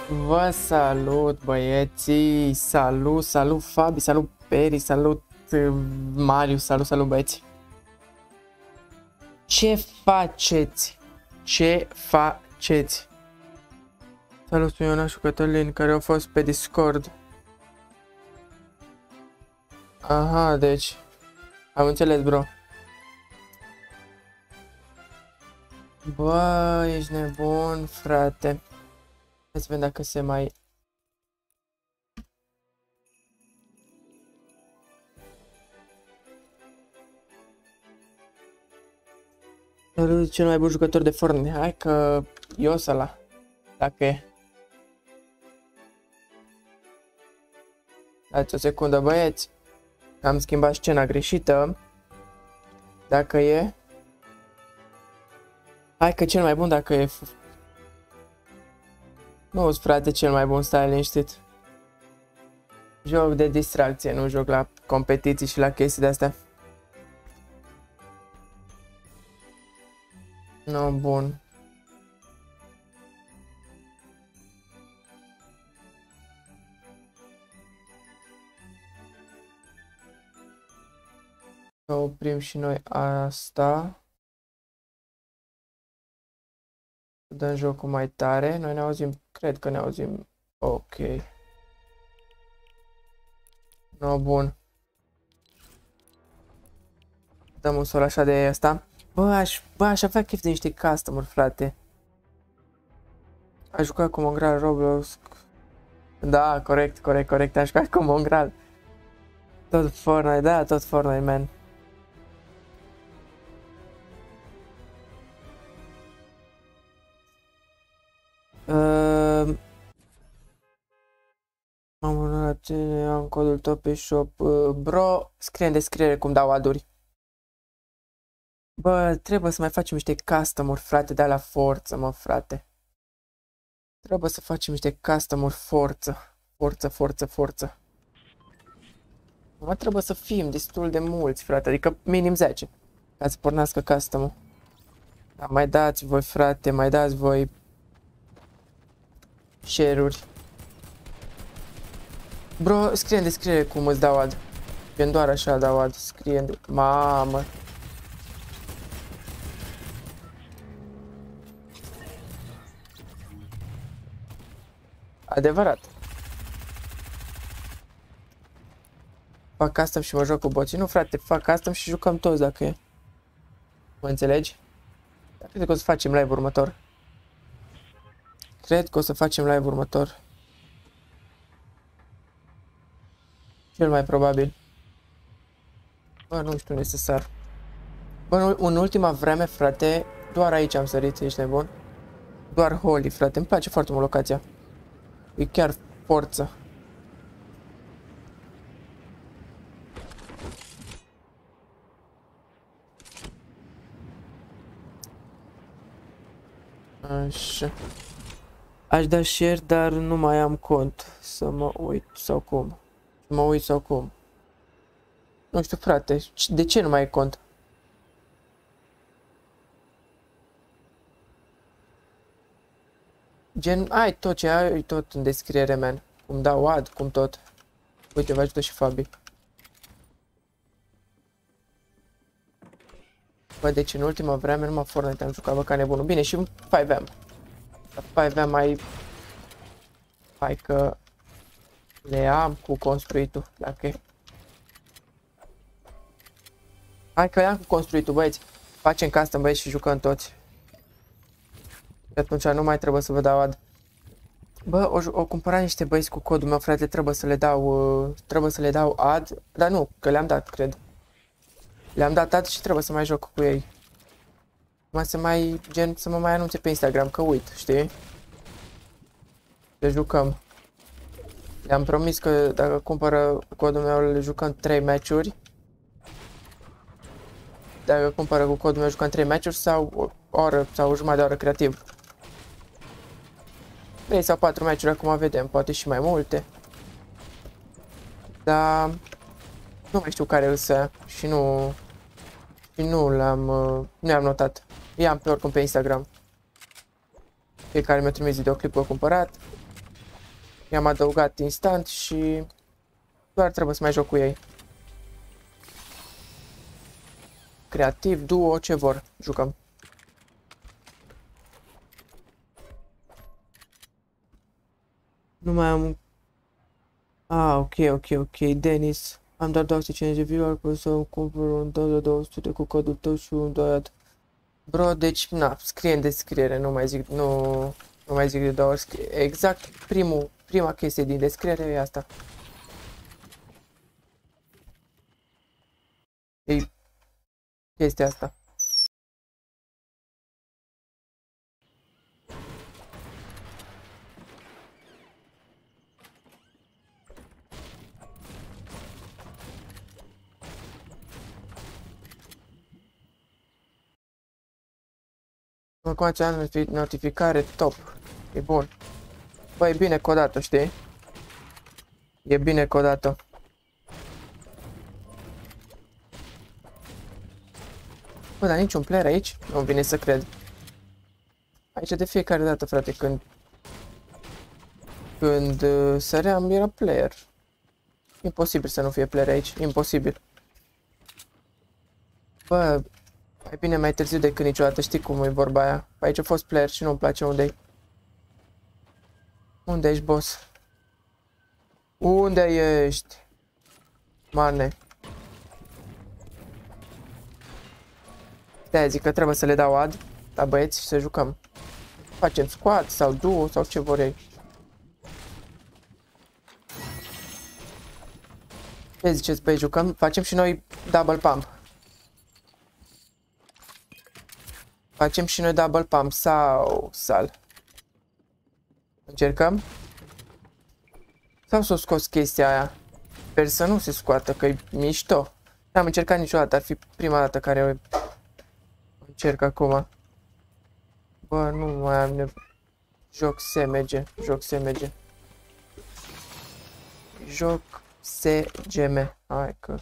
Vă salut, băieții! Salut, salut Fabi, salut Peri, salut Marius, salut băieți! Ce faceți? Ce faceți? Salut, sunt Ioana și Cătălin, care au fost pe Discord. Aha, deci am înțeles, bro. Bă, ești nebun, frate. Hai să vedem dacă se mai... Salut, cel mai bun jucător de Fortnite. Hai că eu să la. Dacă e. Dați o secundă, băieți. Am schimbat scena greșită. Dacă e. Hai că cel mai bun dacă e. Nu, frate, cel mai bun, stai liniștit. Joc de distracție, nu joc la competiții și la chestii de-astea. Nu, bun. Să oprim și noi asta. Dăm jocul mai tare. Noi ne auzim, cred că ne auzim. Ok. No, bun. Dăm un sol așa de asta. Bă, aș avea chef de niște customer, frate. Aș juca cu Mongral Roblox. Da, corect. Aș juca cu Mongral. Tot Fortnite, da, tot Fortnite, man. Am codul tău pe shop. Bro, scrie în descriere cum dau aduri. Bă, trebuie să mai facem niște custom-uri, frate, de la forță, mă, frate. Trebuie să facem niște custom-uri forță. Mă, trebuie să fim destul de mulți, frate, adică minim 10. Ca să pornească custom-ul. Dar mai dați voi, frate, mai dați voi share-uri. Bro, scrie în descriere cum îți dau ad. Gen doar așa dau ad, scrie în... Mamă. Adevărat. Fac custom și mă joc cu boții. Nu, frate, fac custom și jucăm toți dacă e. Mă înțelegi? Dar cred că o să facem live următor. Cel mai probabil. Bă, nu știu necesar. Bă, în ultima vreme, frate, doar aici am sărit, ești nebun? Doar Holy, frate, îmi place foarte mult locația. E chiar forță. Așa. Aș da share, dar nu mai am cont. Să mă uit sau cum. Nu știu, frate, de ce nu mai ai cont? Gen, ai tot ce ai, tot în descriere, man. Cum dau ad, cum tot. Uite, vă ajută și Fabi. Bă, deci în ultima vreme numai Fortnite am jucat, bă, ca nebunul. Bine, și 5M. 5M mai... Hai că... Le am cu construitul, dacă e. Hai că le am cu construitul, băieți. Facem custom, băieți, și jucăm toți. Și atunci nu mai trebuie să vă dau ad. Bă, o cumpărat niște băieți cu codul meu, frate, trebuie să le dau ad. Dar nu, că le-am dat, cred. Le-am dat ad și trebuie să mai joc cu ei. Să mă mai anunțe pe Instagram, că uit, știi? Le jucăm. Le-am promis că dacă cumpără codul meu, le jucăm 3 meciuri. Dacă cumpără cu codul meu, jucăm 3 meciuri sau o oră sau o jumătate de oră creativ. 3 sau 4 meciuri, acum vedem, poate și mai multe. Dar nu mai știu care însă și nu am notat. I-am pe oricum pe Instagram. Fiecare mi-a trimis videoclipul cumpărat. I-am adăugat instant și doar trebuie să mai joc cu ei. Creativ, duo, ce vor, jucăm. Nu mai am... ok, Denis. Am doar 250 de viewer, pot să cumpăr un 200 cu codul tău și un doiat. Bro, deci, na, scrie în descriere, nu mai zic, nu mai zic de două ori, exact prima chestie din descriere e asta. E chestia asta. Acum ce am notificare top. E bun. Băi, e bine codat-o, știi? E bine codat-o. Bă, dar niciun player aici? Nu-mi vine să cred. Aici de fiecare dată, frate, când săream, era player. Imposibil să nu fie player aici. Imposibil. Bă, mai bine mai târziu decât niciodată, știi cum e vorba aia. Aici a fost player și nu-mi place unde-i. Unde ești, boss? Unde ești? Mane. De-aia zic că trebuie să le dau ad la băieți și să jucăm. Facem squad sau duo sau ce vor ei. Ce ziceți, băi, jucăm? Facem și noi double pump. Facem și noi double pump sau sal. Încercăm? Sau să o scos chestia aia? Sper să nu se scoată, că e mișto. N-am încercat niciodată, ar fi prima dată care o încerc acum. Bă, nu mai am nevoie. Joc SMG, joc SMG. Joc SGM. Hai că...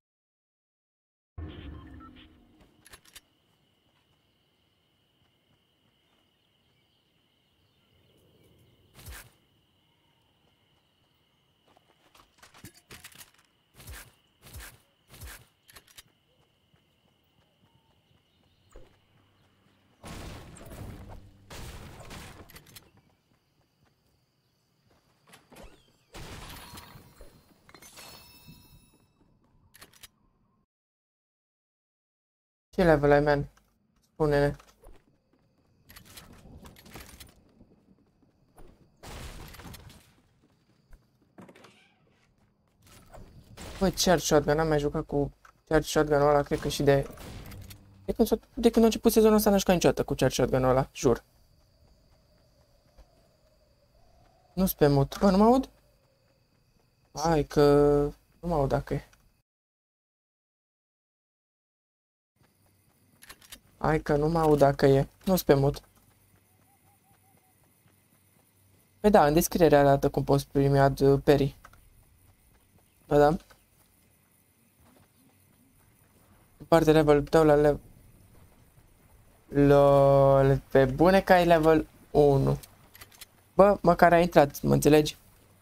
Ce level ai, man? Spune-ne. Bă, charge shotgun, am mai jucat cu charge shotgun-ul ăla, cred că și de când a început sezonul ăsta n-am jucat niciodată cu charge shotgun-ul ăla, jur. Nu-s pe mut. Bă, nu mă aud? Hai că... nu mă aud dacă e. Hai că nu mă aud dacă e. Nu-s pe mut. Păi da, în descriere arată cum poți primi ad Peri. Da, da. În parte level tău la level... LOL, pe bune că ai level 1. Bă, măcar ai intrat, mă înțelegi?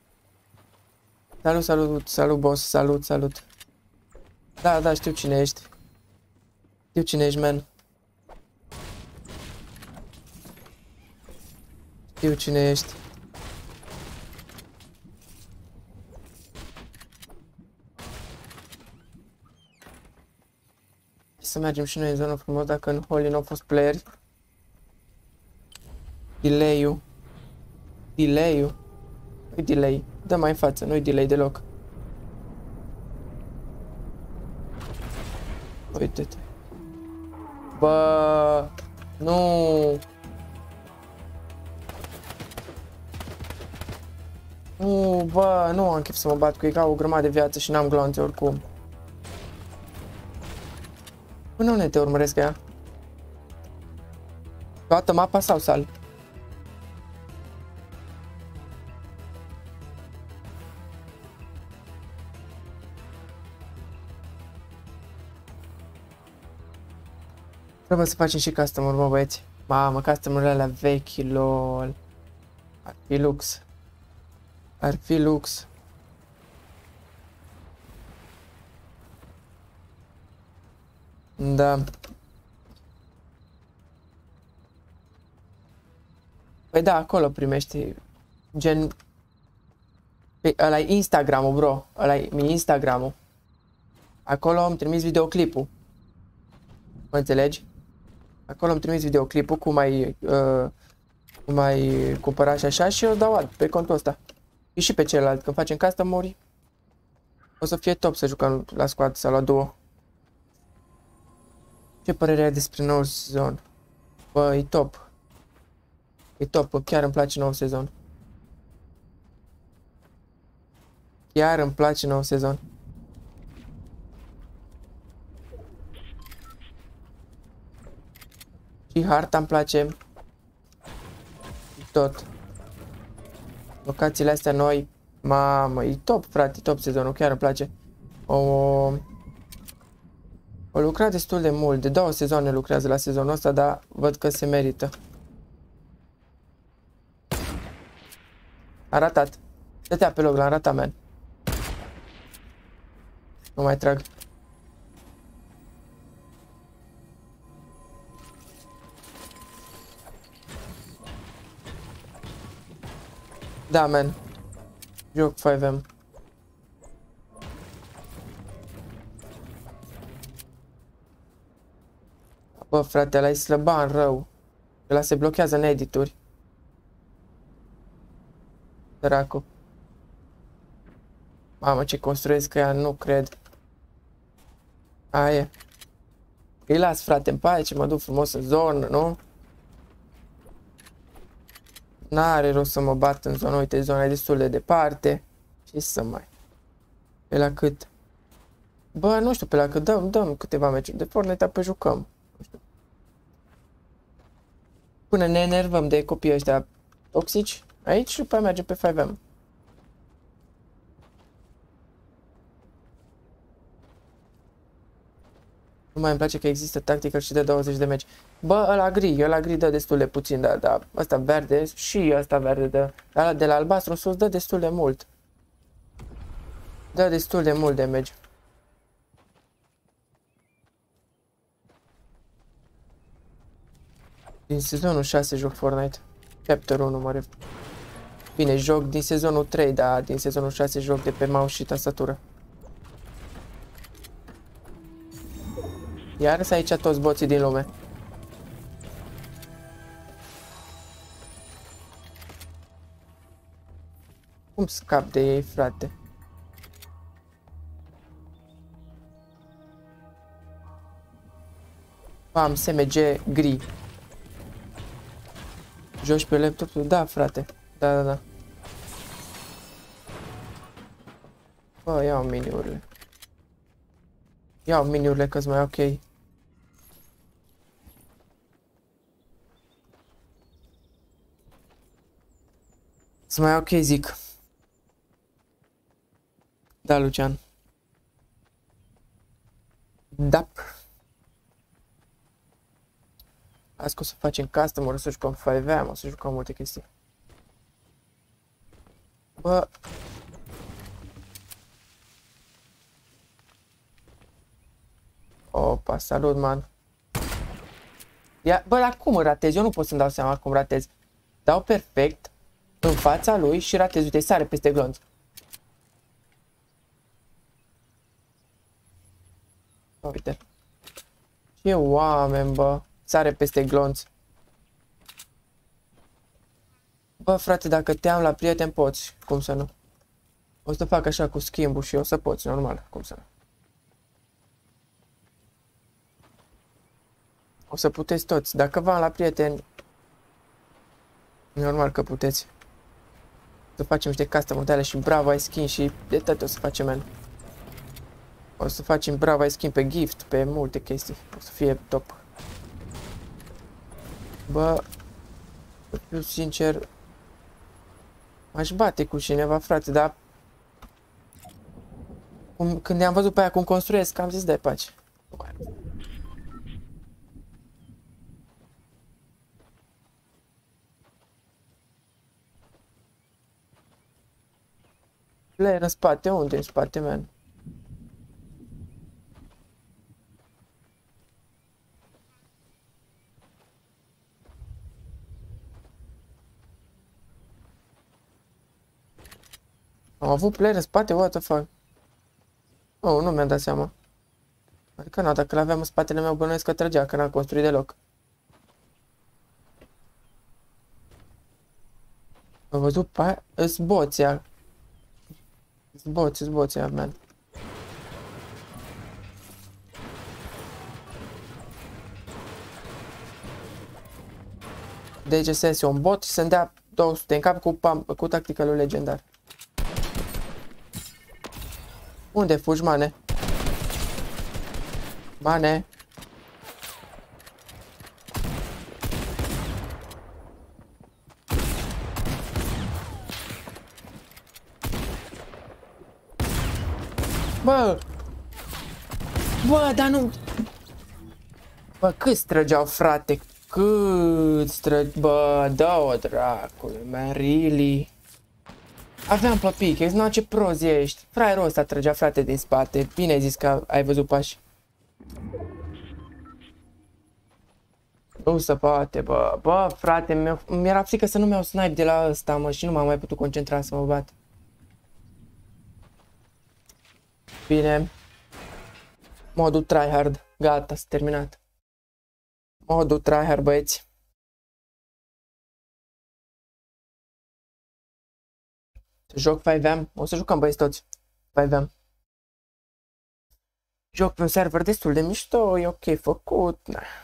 Salut, boss, salut. Da, știu cine ești. Știu cine ești, man. Știu cine ești. Să mergem și noi în zonă frumos dacă în Holy nu au fost playeri. Delay-ul. Nu-i delay. Dă mai în față, nu-i delay deloc. Uite-te. Bă, nu. Nu, bă, nu am chef să mă bat cu ei, că au o grămadă de viață și n-am glonțe oricum. Până unde te urmăresc ea? Toată mapa sau sal? Trebuie să facem și custom-uri, mă, băieți. Mamă, custom-urile alea vechi, lol. Ar fi lux. Ar fi lux. Da. Păi da, acolo primești gen... Pe ăla-i Instagram-ul, bro. Ăla-i Instagram-ul. Acolo îmi trimis videoclipul. Mă înțelegi? Acolo îmi trimis videoclipul cum ai cumpărat și așa și eu dau ad pe contul ăsta. Și pe celălalt, când facem custom-uri, o să fie top să jucăm la squad sau la duo. Ce părere ai despre noul sezon? Bă, e top. E top, chiar îmi place noul sezon. Chiar îmi place noul sezon. Și harta îmi place. Tot. Locațiile astea noi. Mamă, e top, frate, e top sezonul, chiar îmi place. O lucrat destul de mult, de 2 sezoane lucrează la sezonul ăsta, dar văd că se merită. A ratat. Stătea pe loc, l-am ratat, man. Nu mai trag. Da, man. Joc 5M. Bă, frate, ăla-i slăban rău. Ăla se blochează în edituri. Săracu. Mamă, ce construiesc ea, nu cred. Aia. Îi las, frate, în pace, mă duc frumos în zonă, nu? N-are rost să mă bat în zonă, uite, zona e destul de departe. Ce să mai... Pe la cât? Bă, nu știu pe la cât, dăm câteva meciuri de Fortnite, apoi jucăm. Nu știu. Până ne enervăm de copiii ăștia toxici aici și după mergem pe 5M. Nu mai îmi place că există tactică și de 20 de meci. Bă, ăla gri dă destul de puțin, da, ăsta verde și ăsta verde dă. De la albastru sus dă destul de mult. Dă destul de mult damage. Din sezonul 6 joc Fortnite. Chapter 1 mă refer. Bine, joc din sezonul 3, dar din sezonul 6 joc de pe mouse și tastatură. Iar să aici toți boții din lume. Cum scap de ei, frate? Am SMG gri. Joci pe laptopul? Da, frate. Da. Bă, iau miniurile. Iau miniurile că-s mai ok. S mai ok, zic. Da, Lucian. Da. Azi o să facem custom, o să jucăm 5M, o să jucăm multe chestii. Bă. Opa, salut, man. Ia, bă, dar cum ratez? Eu nu pot să-mi dau seama cum ratez. Dau perfect în fața lui și ratez. Uite, sare peste glonț. Uite. Ce oameni, bă. Sare peste glonț. Bă, frate, dacă te am la prieten, poți. Cum să nu? O să fac așa cu schimbul și o să poți, normal. Cum să nu? O să puteți toți. Dacă v-am la prieteni, normal că puteți. Să facem niște custom de și bravo ai skin și de tot o să facem, man. O să facem bravo ai skin pe gift, pe multe chestii. O să fie top. Bă, să fiu sincer, aș bate cu cineva, frate, dar când i-am văzut pe aia cum construiesc, am zis, dai pace. Player în spate, unde în spate, man? Am avut player în spate, what the fuck? Oh, nu mi-am dat seama. Adică nu, dacă l-aveam în spatele meu, bănuiesc că trăgea, că n-am construit deloc. Am văzut pe aia? Îs boția. Îs boția, man. Deci este un bot și să-mi dea 200 în cap cu tactica lui legendar. Unde fugi, mane? Mane? Bă! Bă, dar nu... Bă, câți trăgeau, frate? Câți trăgeau? Bă, dă-o dracule, man, really? Aveam pe pickaxe, nu, ce prost ești. Fraierul ăsta trăgea, frate, din spate. Bine ai zis că ai văzut pași. Nu se poate, bă. Bă, frate, mi-era frică să nu mi-au snipe de la ăsta, mă, și nu m-am mai putut concentra să mă bat. Bine. Modul tryhard. Gata, s-a terminat. Modul tryhard, băieți. Joc 5M. O să jucăm, băieți, toți. 5M. Joc pe un server destul de mișto. E ok făcut.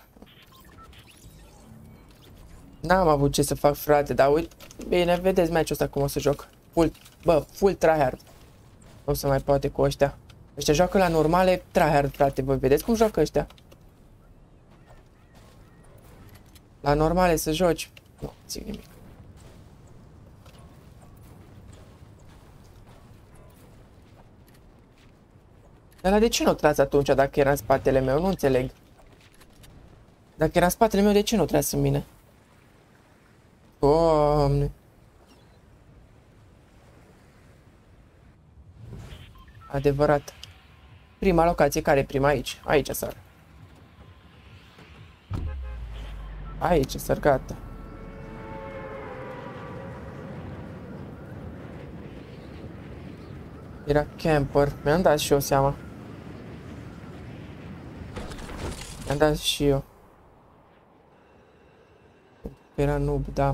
N-am avut ce să fac, frate, dar uite. Bine, vedeți match-ul ăsta cum o să joc. Full tryhard. Nu se mai poate cu ăștia. Ăștia joacă la normale tryhard, frate. Voi vedeți cum joacă ăștia? La normale să joci. Nu, țin nimic. Dar de ce nu tragi atunci dacă era în spatele meu? Nu înțeleg. Dacă era în spatele meu, de ce nu tragi în mine? Doamne. Adevărat. Prima locație, care e prima? Aici. Aici sar. Aici sar, gata. Era camper. Mi-am dat și eu seama. Mi-am dat și eu. Era noob, da.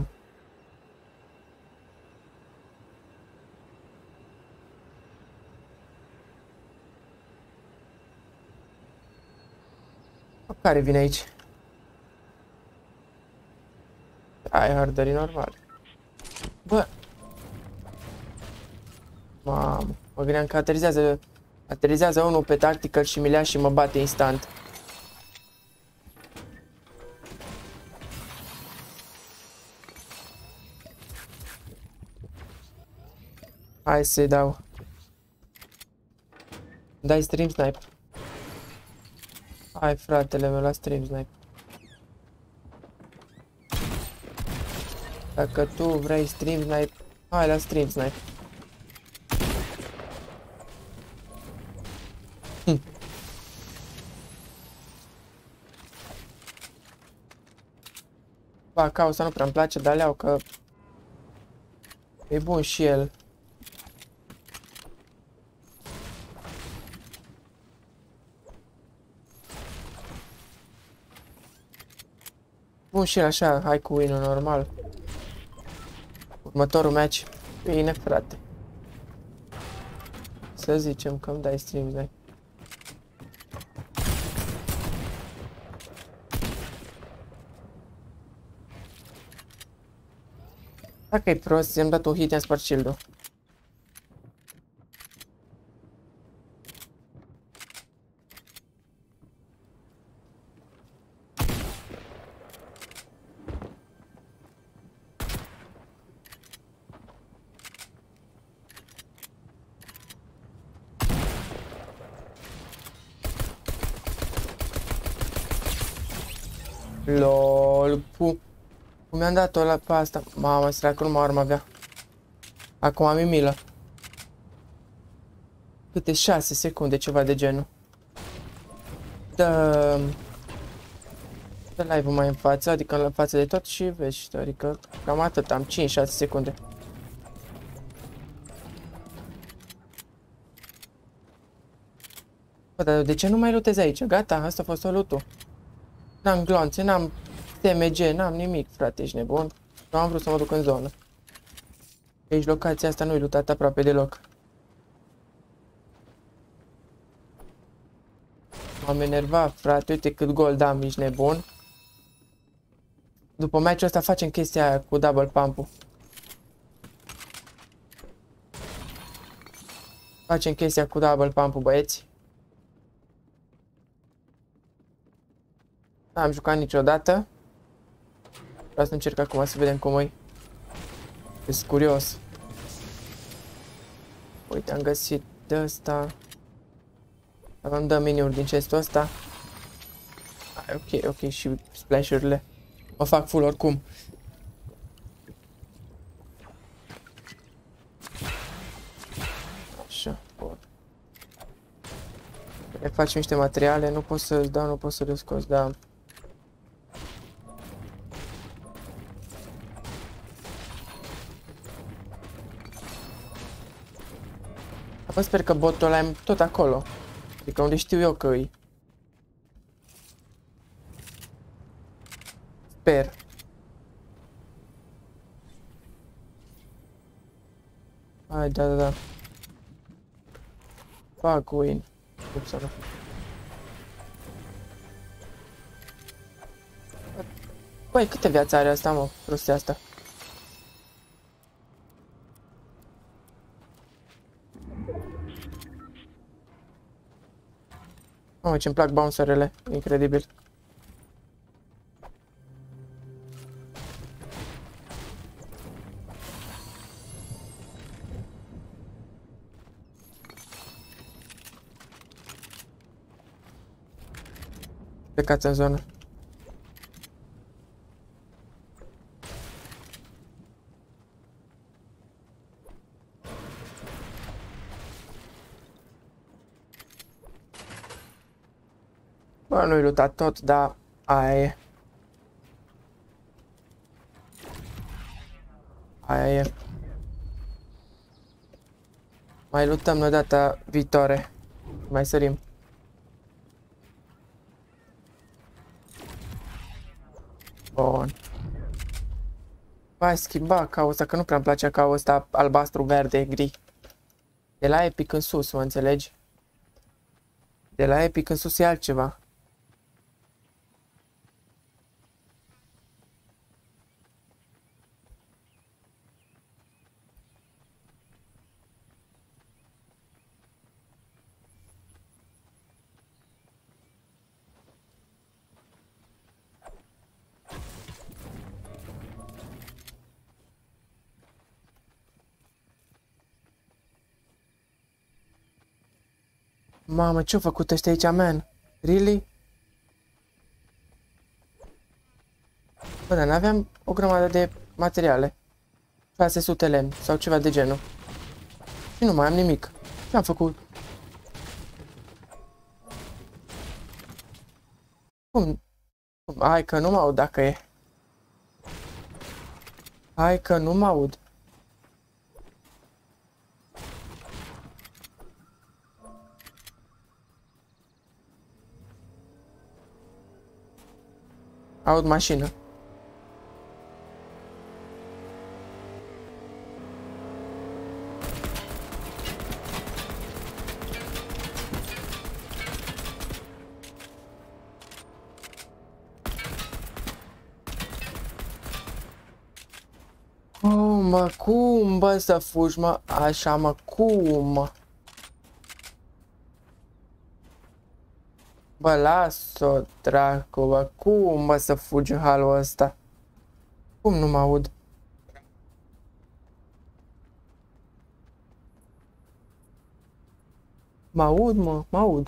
Care vine aici? Ai hardării normal. Bă! Mamă, mă gândeam că aterizează unul pe tactical și mi-l ia și mă bate instant. Hai să-i dau. Dai stream snipe. Hai, fratele meu, la stream snipe. Dacă tu vrei stream snipe, hai la stream snipe. Ba, Causa nu prea-mi place, dar le-au că e bun și el. Bun și el așa, hai cu win-ul normal. Următorul match. Bine, frate. Să zicem că îmi dai stream snipe. Dacă e prost, i-am dat un hit, i-am spart shield-ul. LOL, cum mi-am dat-o la pe asta? Mamă, săracă, nu mă armă avea. Acum am milă. câte 6 secunde, ceva de genul. Dă live-ul mai în față, adică în față de tot și vezi, adică cam atât, am 5-6 secunde. Bă, dar de ce nu mai lutezi aici? Gata, asta a fost loot-ul. N-am glonțe, n-am TMG, n-am nimic, frate, ești nebun. Nu am vrut să mă duc în zonă. Aici locația asta nu-i lutată aproape deloc. M-am enervat, frate, uite cât gold am, ești nebun. După meciul ăsta facem chestia aia cu double pump-ul. Facem chestia cu double pump-ul, băieți. N-am jucat niciodată. Vreau să încerc acum să vedem cum e. Sunt curios. Uite, am găsit de ăsta. Am dat miniuri din chestul ăsta. Ok, și splash-urile. Mă fac full oricum. Așa, bun. Le facem niște materiale, nu pot să-ți dau, nu pot să le scos, da. Apoi sper că botul ăla e tot acolo. Adică unde știu eu că îi. Sper. Hai, da. Fac win. Upsala. Băi, câte viață are asta, mă? Prostia asta. Mamă, ce-mi plac bouncerele. Incredibil. Plecați în zonă. Bă, nu-i luptat tot, dar aia e. Aia e. Mai luptăm noi data viitoare. Mai sărim. Bun. Hai schimba caul ăsta, că nu prea-mi place caul ăsta albastru, verde, gri. De la Epic în sus, mă înțelegi? De la Epic în sus e altceva. Mamă, ce-au făcut ăștia aici, man? Really? Bă, dar n-aveam o grămadă de materiale. 600 lemn sau ceva de genul. Și nu mai am nimic. Ce-am făcut? Cum? Hai că nu mă aud dacă e. Hai că nu mă aud. Aud mașină. Cum, bă, să fugi, mă? Așa, mă, cum? Bă, las-o, dracu, bă, cum, bă, să fugi în halul ăsta? Cum nu mă aud? Mă aud, mă, mă aud.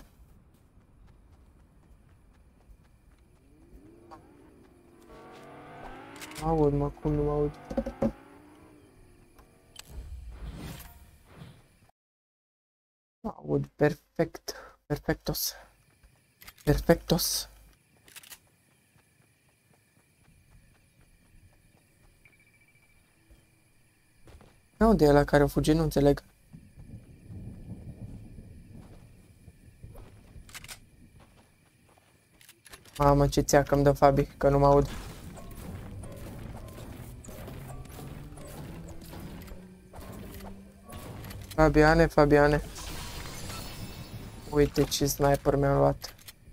Mă aud, mă, cum nu mă aud? Mă aud. aud. Perfect. Perfectos. Perfectos. Unde e ăla care a fugit? Nu înțeleg. Mamă, ce țeacă îmi dă Fabi, că nu mă aud. Fabiane, Fabiane. Uite ce sniper mi-a luat.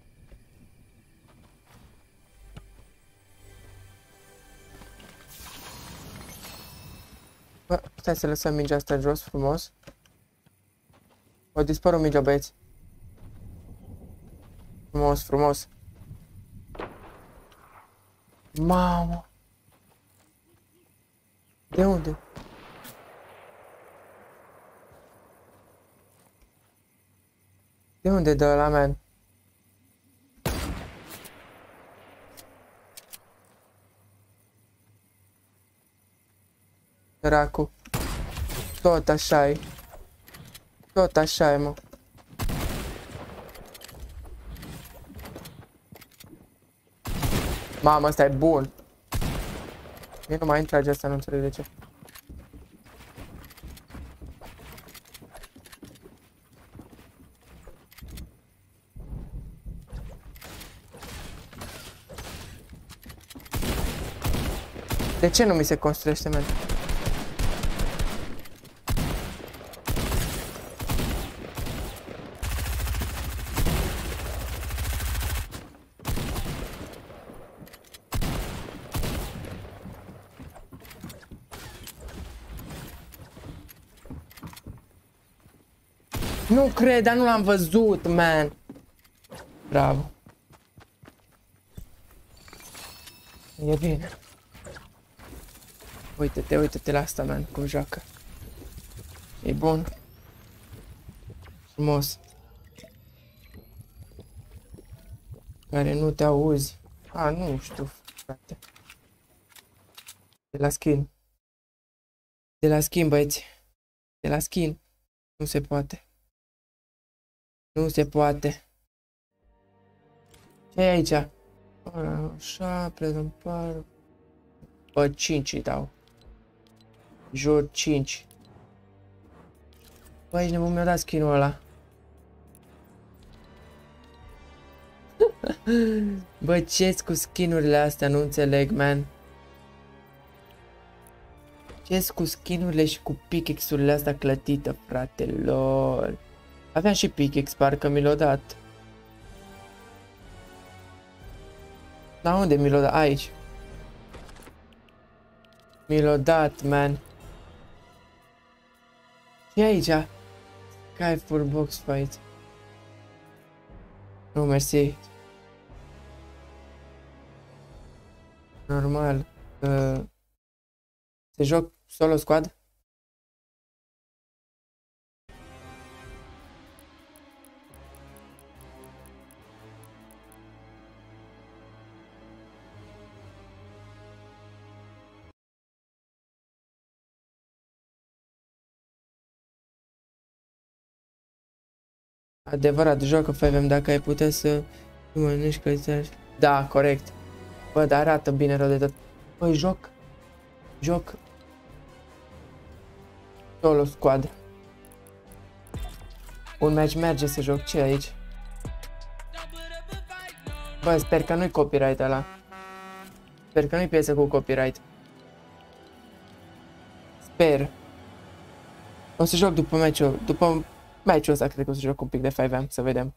Bă, puteai să lăsăm mingea asta jos, frumos. O dispărut mingea, băieți. Frumos, frumos. Mamă! De unde? De unde dă ăla, man? Dracu. Tot așa-i. Tot așa-i, mă. Mamă, ăsta e bun. Mie nu mai intrage asta, nu înțeleg de ce. De ce nu mi se construiește, man? Nu cred, dar nu l-am văzut, man. Bravo. E bine. Uite-te, uite-te la asta, man, cum joacă. E bun. Frumos. Care nu te auzi. A, nu știu, frate. De la skin. De la skin, băieți. De la skin. Nu se poate. Nu se poate. Ce e aici? Așa, prezentare. Bă, 5 îi dau. Jur 5. Bă, ești nebun, mi-a dat skin-ul ăla. Bă, ce-s cu skin-urile astea? Nu înțeleg, man. Ce-s cu skin-urile și cu pickaxe-urile astea clătită, frate, lol. Aveam și pickaxe, parcă mi l-a dat. Da, unde mi l-a dat? Aici. Mi l-a dat, man. Ce e aici? Skyfall box fight. Nu, mersi. Normal. Se joc solo squad? Adevărat, joacă 5M dacă ai putea să mănânci călțari. Da, corect. Bă, dar arată bine rău de tot. Băi, joc solo squad. Un match merge să joc. Ce aici? Bă, sper că nu-i copyright ăla. Sper că nu-i piesă cu copyright. Sper. O să joc după meciul. După meciul ăsta cred că o să joc un pic de 5M, să vedem.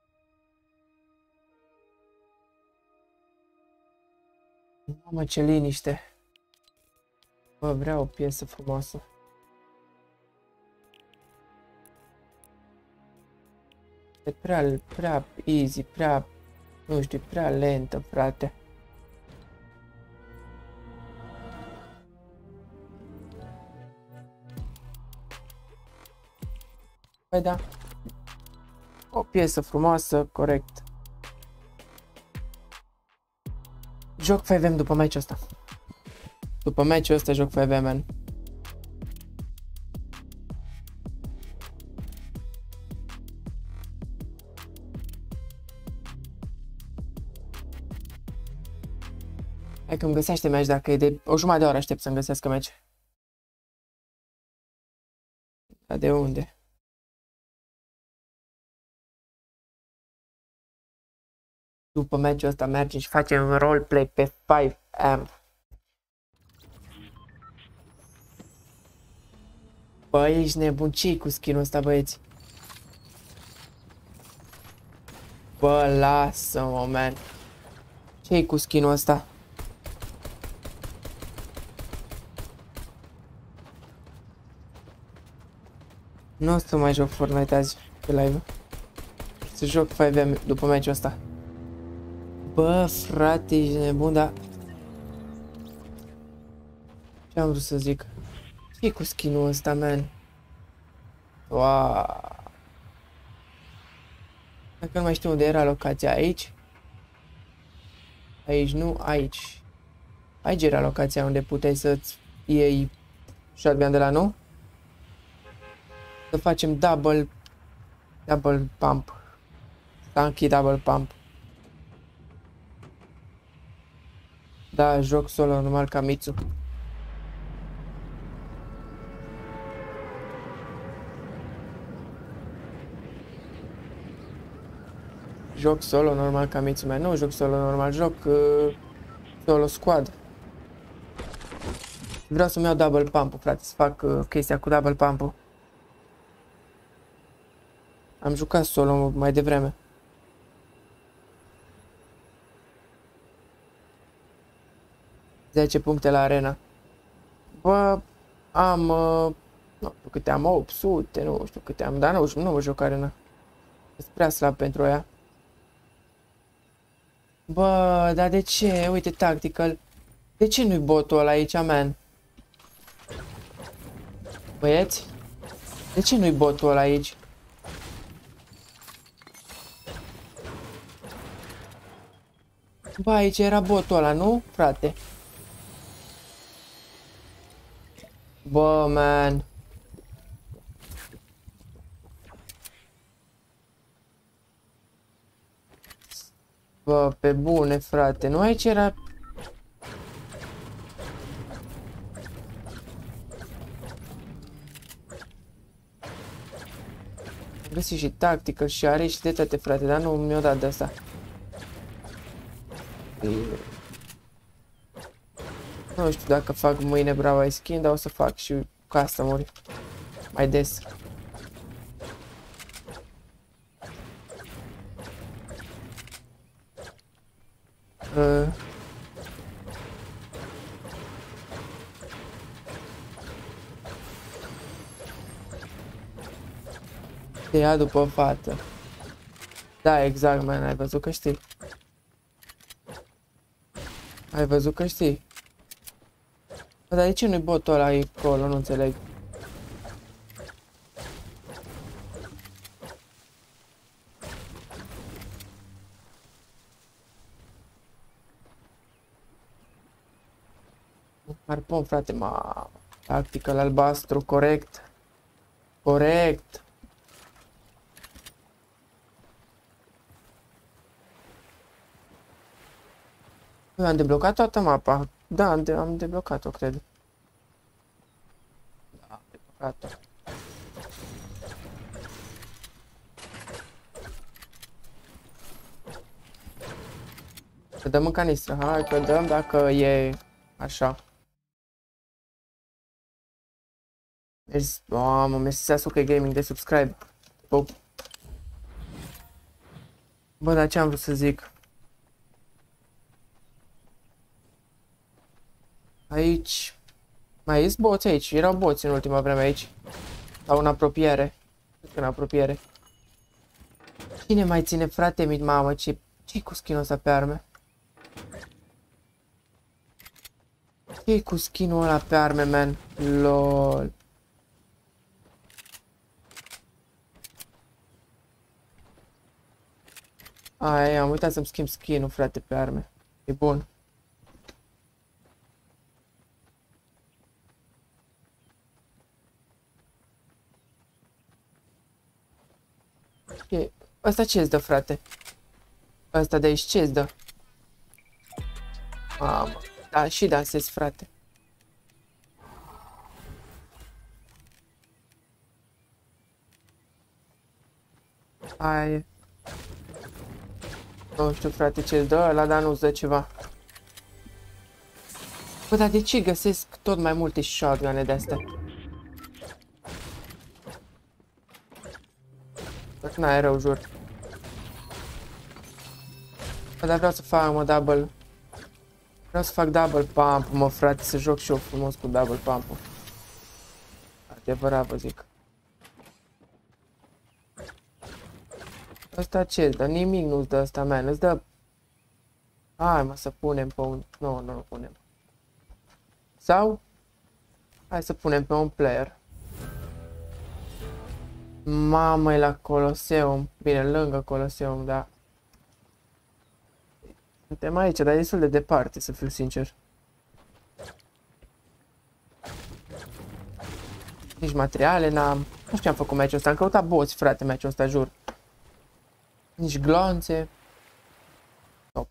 Mamă, ce liniște. Bă, vreau o piesă frumoasă. E prea easy, prea, nu știu, prea lentă, frate. Păi da. O piesă frumoasă, corect. Joc 5M după meciul ăsta. După meciul ăsta joc 5M, man. Hai că îmi găsește meci dacă e de o jumătate de oră aștept să-mi găsească meci. Dar de unde? După meciul ăsta mergem și facem roleplay pe 5M. Bă, ești nebun, ce cu skin-ul ăsta, băieți? Bă, lasă-mă, man. Ce-i cu skin-ul ăsta? Nu o să mai joc Fortnite azi pe live. Să joc 5M după meciul ăsta. Bă, frate, ești nebun, dar... Ce am vrut să zic? Ce-i cu skin-ul ăsta, man? Wow. Dacă nu mai știu unde era locația, aici? Aici, nu, aici. Aici era locația unde puteai să-ți iei shotgun de la nu? Să facem double pump. Tanky double pump. Da, joc solo normal ca Mitsu. Joc solo normal ca Mitsu, man. Nu joc solo normal, joc solo squad. Vreau să-mi iau double pump-ul, frate, să fac chestia cu double pump-ul. Am jucat solo mai devreme. Zece puncte la arena. Bă, am... nu știu câte am, 800, nu știu câte am, dar nu mă joc arena. Sunt prea slab pentru aia. Bă, dar de ce? Uite, tactical. De ce nu-i botul ăla aici, man? Băieți? De ce nu-i botul ăla aici? Bă, aici era botul ăla, nu, frate? Bă, man. Bă, pe bune, frate. Nu aici era... Găsi și tactică și are și de toate, frate, dar nu mi-o dat de asta. Nu știu dacă fac mâine Brava Skin, dar o să fac și custom-uri mai des. Te ia după fată. Da, exact, man, ai văzut că știi. Ai văzut că știi. Bă, dar de ce nu-i botul ăla acolo? Nu înțeleg. Harpon, frate, tactical albastru, corect. Corect. Am deblocat toată mapa. Da, am deblocat-o, cred. Da, am deblocat-o. Să dăm în canistră. Hai că dăm dacă e așa. Mersi, mamă, mersi Sasuke Gaming de subscribe. Bă, dar ce am vrut să zic? Aici... Mai ești boți aici? Erau boți în ultima vreme aici. Sau în apropiere. Cred că în apropiere. Cine mai ține, frate, mamă? Ce-i cu skin-ul ăsta pe arme? Ce-i cu skin-ul ăla pe arme, man? LOL. Ai, am uitat să-mi schimb skin-ul, frate, pe arme. E bun. Asta ce-ți dă, frate? Asta de aici ce-ți dă? Mamă. Da, și dansez, frate. Hai. Nu știu, frate, ce-ți dă ăla, dar nu-ți dă ceva. Bă, dar de ce găsesc tot mai multe shotgun-e de-astea? Bă, n-ai rău, jur. Bă, dar vreau să fac, mă, double. Vreau să fac double pump, mă, frate, să joc și eu frumos cu double pump-ul. Adevărat, vă zic. Asta ce? Dar nimic nu-ți dă asta, man. Îți dă... Hai, mă, să punem pe un... Nu punem. Sau? Hai să punem pe un player. Mamă, e la Coloseum. Bine, lângă Coloseum, da. Suntem aici, dar e destul de departe, să fiu sincer. Nici materiale n-am. Nu știu ce am făcut meciul ăsta. Am căutat boți, frate, meciul ăsta, jur. Nici glonțe. Top.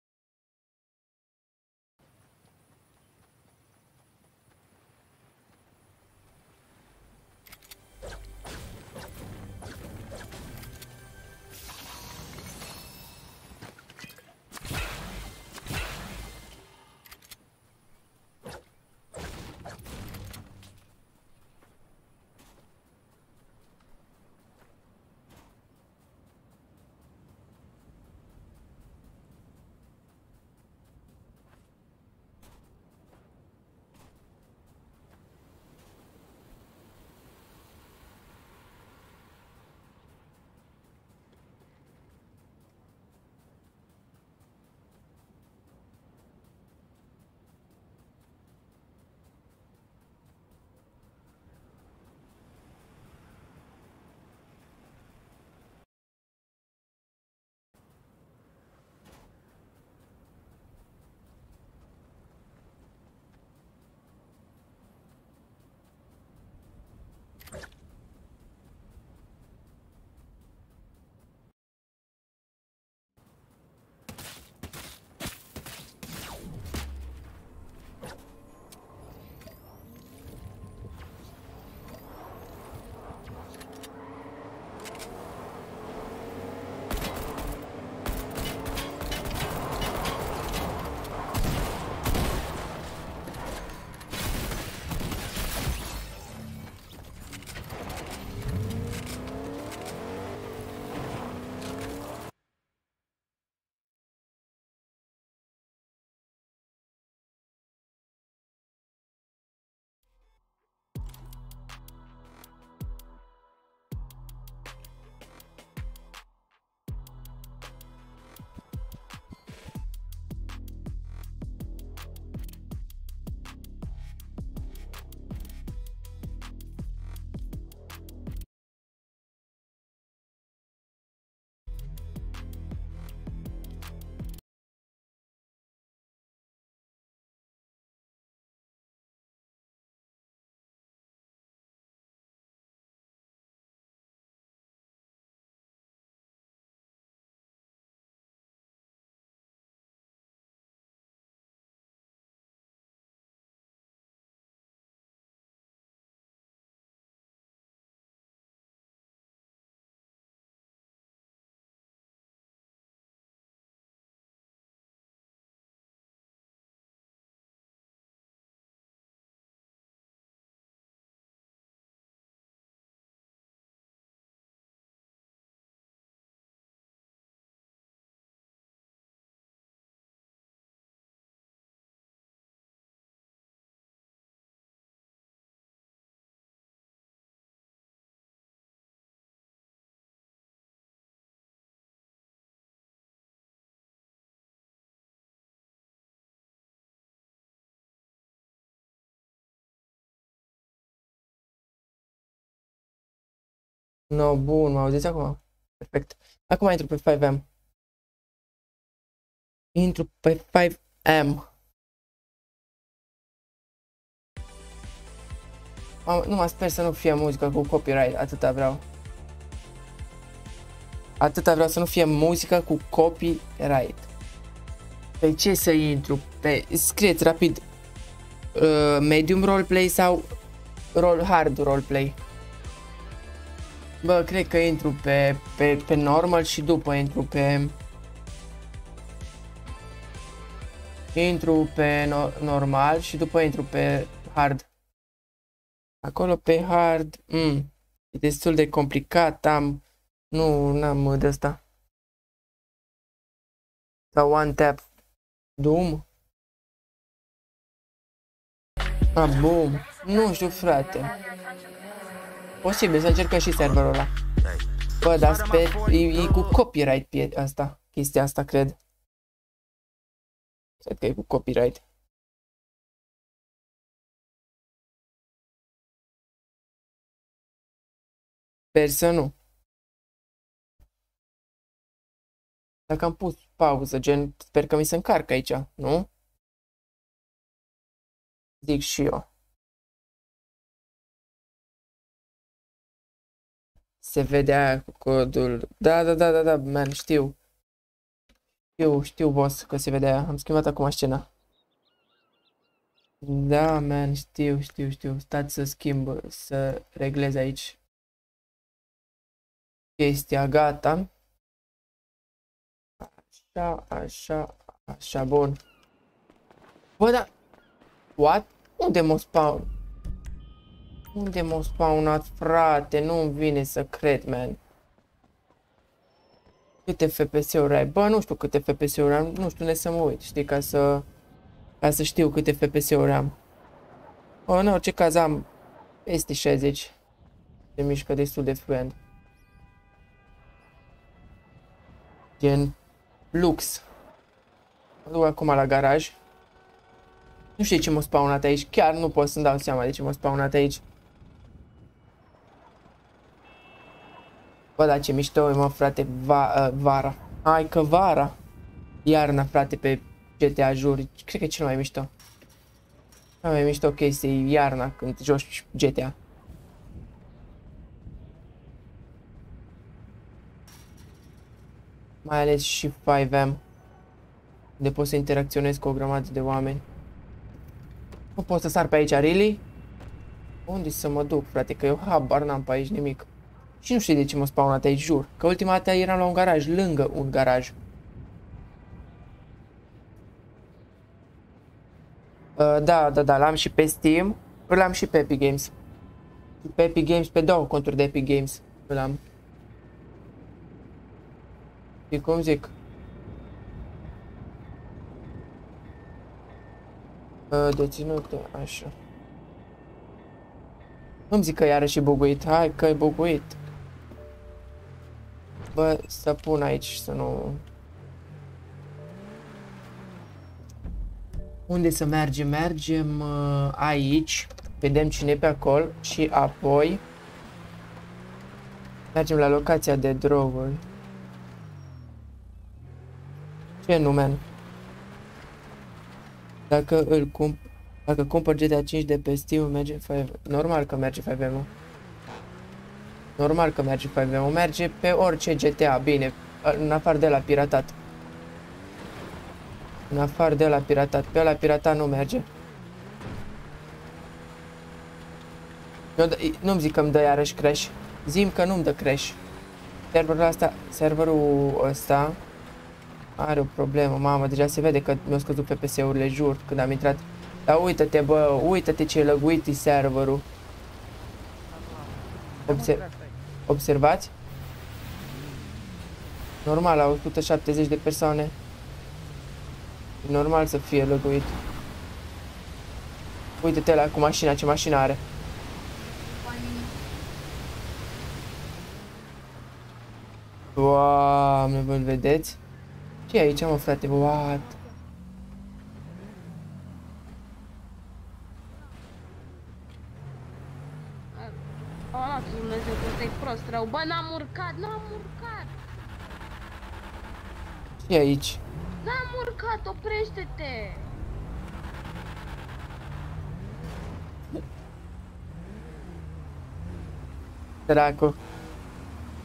No, bun, mă auziți acum? Perfect. Acum intru pe 5M. Intru pe 5M. Numai sper să nu fie muzică cu copyright, atâta vreau. Atâta vreau, să nu fie muzică cu copyright. Pe ce să intru? Pe... Scrieți rapid medium roleplay sau hard roleplay. Bă, cred că intru pe normal și după intru pe... Intru pe normal și după intru pe hard. Acolo pe hard... e destul de complicat, n-am de asta. Sau one tap. Doom? Boom. Nu știu, frate. Posibil să încercăm și serverul ăla. Bă, dar e cu copyright asta. Chestia asta, cred. Cred că e cu copyright. Sper să nu. Dacă am pus pauză, gen, sper că mi se încarcă aici, nu? Zic și eu. Se vede aia cu codul. Da, man, știu. Știu, boss, că se vede aia. Am schimbat acum scena. Da, man, știu. Stați să schimb, să reglez aici chestia, gata. Așa, bun. Bă, da. What? Unde mă spawn? Unde m-au spawnat, frate? Nu-mi vine să cred, man. Câte FPS-uri ai? Bă, nu știu câte FPS-uri am. Nu știu unde să mă uit, știi, ca să știu câte FPS-uri am. În orice caz am peste 60. Se mișcă destul de fluent. Gen lux. Mă duc acum la garaj. Nu știu de ce m-a spawnat aici. Chiar nu pot să-mi dau seama de ce m-a spawnat aici. Bă, dar ce mișto e, mă, frate, vara. Hai că vara. Iarna, frate, pe GTA, jur. Cred că e cel mai mișto. Cea mai mișto chestie e iarna când joci GTA. Mai ales și 5M. Unde poți să interacționezi cu o grămadă de oameni. Nu pot să sar pe aici, really? Unde să mă duc, frate, că eu habar n-am pe aici nimic. Și nu știu de ce m-a spawnat aici, jur. Că ultima dată eram la un garaj, lângă un garaj. Da, l-am și pe Steam. Îl am și pe Epic Games. Pe Epic Games, pe două conturi de Epic Games. Îl am. Și cum zic? Deținute, așa. Nu-mi zic că iarăși e buguit. Hai că e buguit. Bă, să pun aici, să nu... Unde să mergem? Mergem aici. Vedem cine e pe acolo. Și apoi... mergem la locația de droguri. Ce nu, man? Dacă cumpăr GTA 5 de pe Steam, merge 5. Normal că merge 5M. Normal că merge 5M. Merge pe orice GTA, bine, în afară de la piratat. În afară de la piratat. Pe la piratat nu merge. Nu-mi zic că îmi dă iarăși crash. Zi-mi că nu-mi dă crash. Serverul ăsta are o problemă, mamă, deja se vede că mi-au scăzut FPS-urile, jur, când am intrat. Dar uită-te, bă, uită-te ce lăguit e serverul. Observați? Normal, la 170 de persoane. E normal să fie lăguit. Uită-te la cu mașina, ce mașină are. Doamne, vă-l vedeți? Ce e aici, mă, frate? What? Oh, Dumnezeu, că ăsta e prost rău. Bă, n-am urcat. Ce e aici? N-am urcat, oprește-te. Dracu.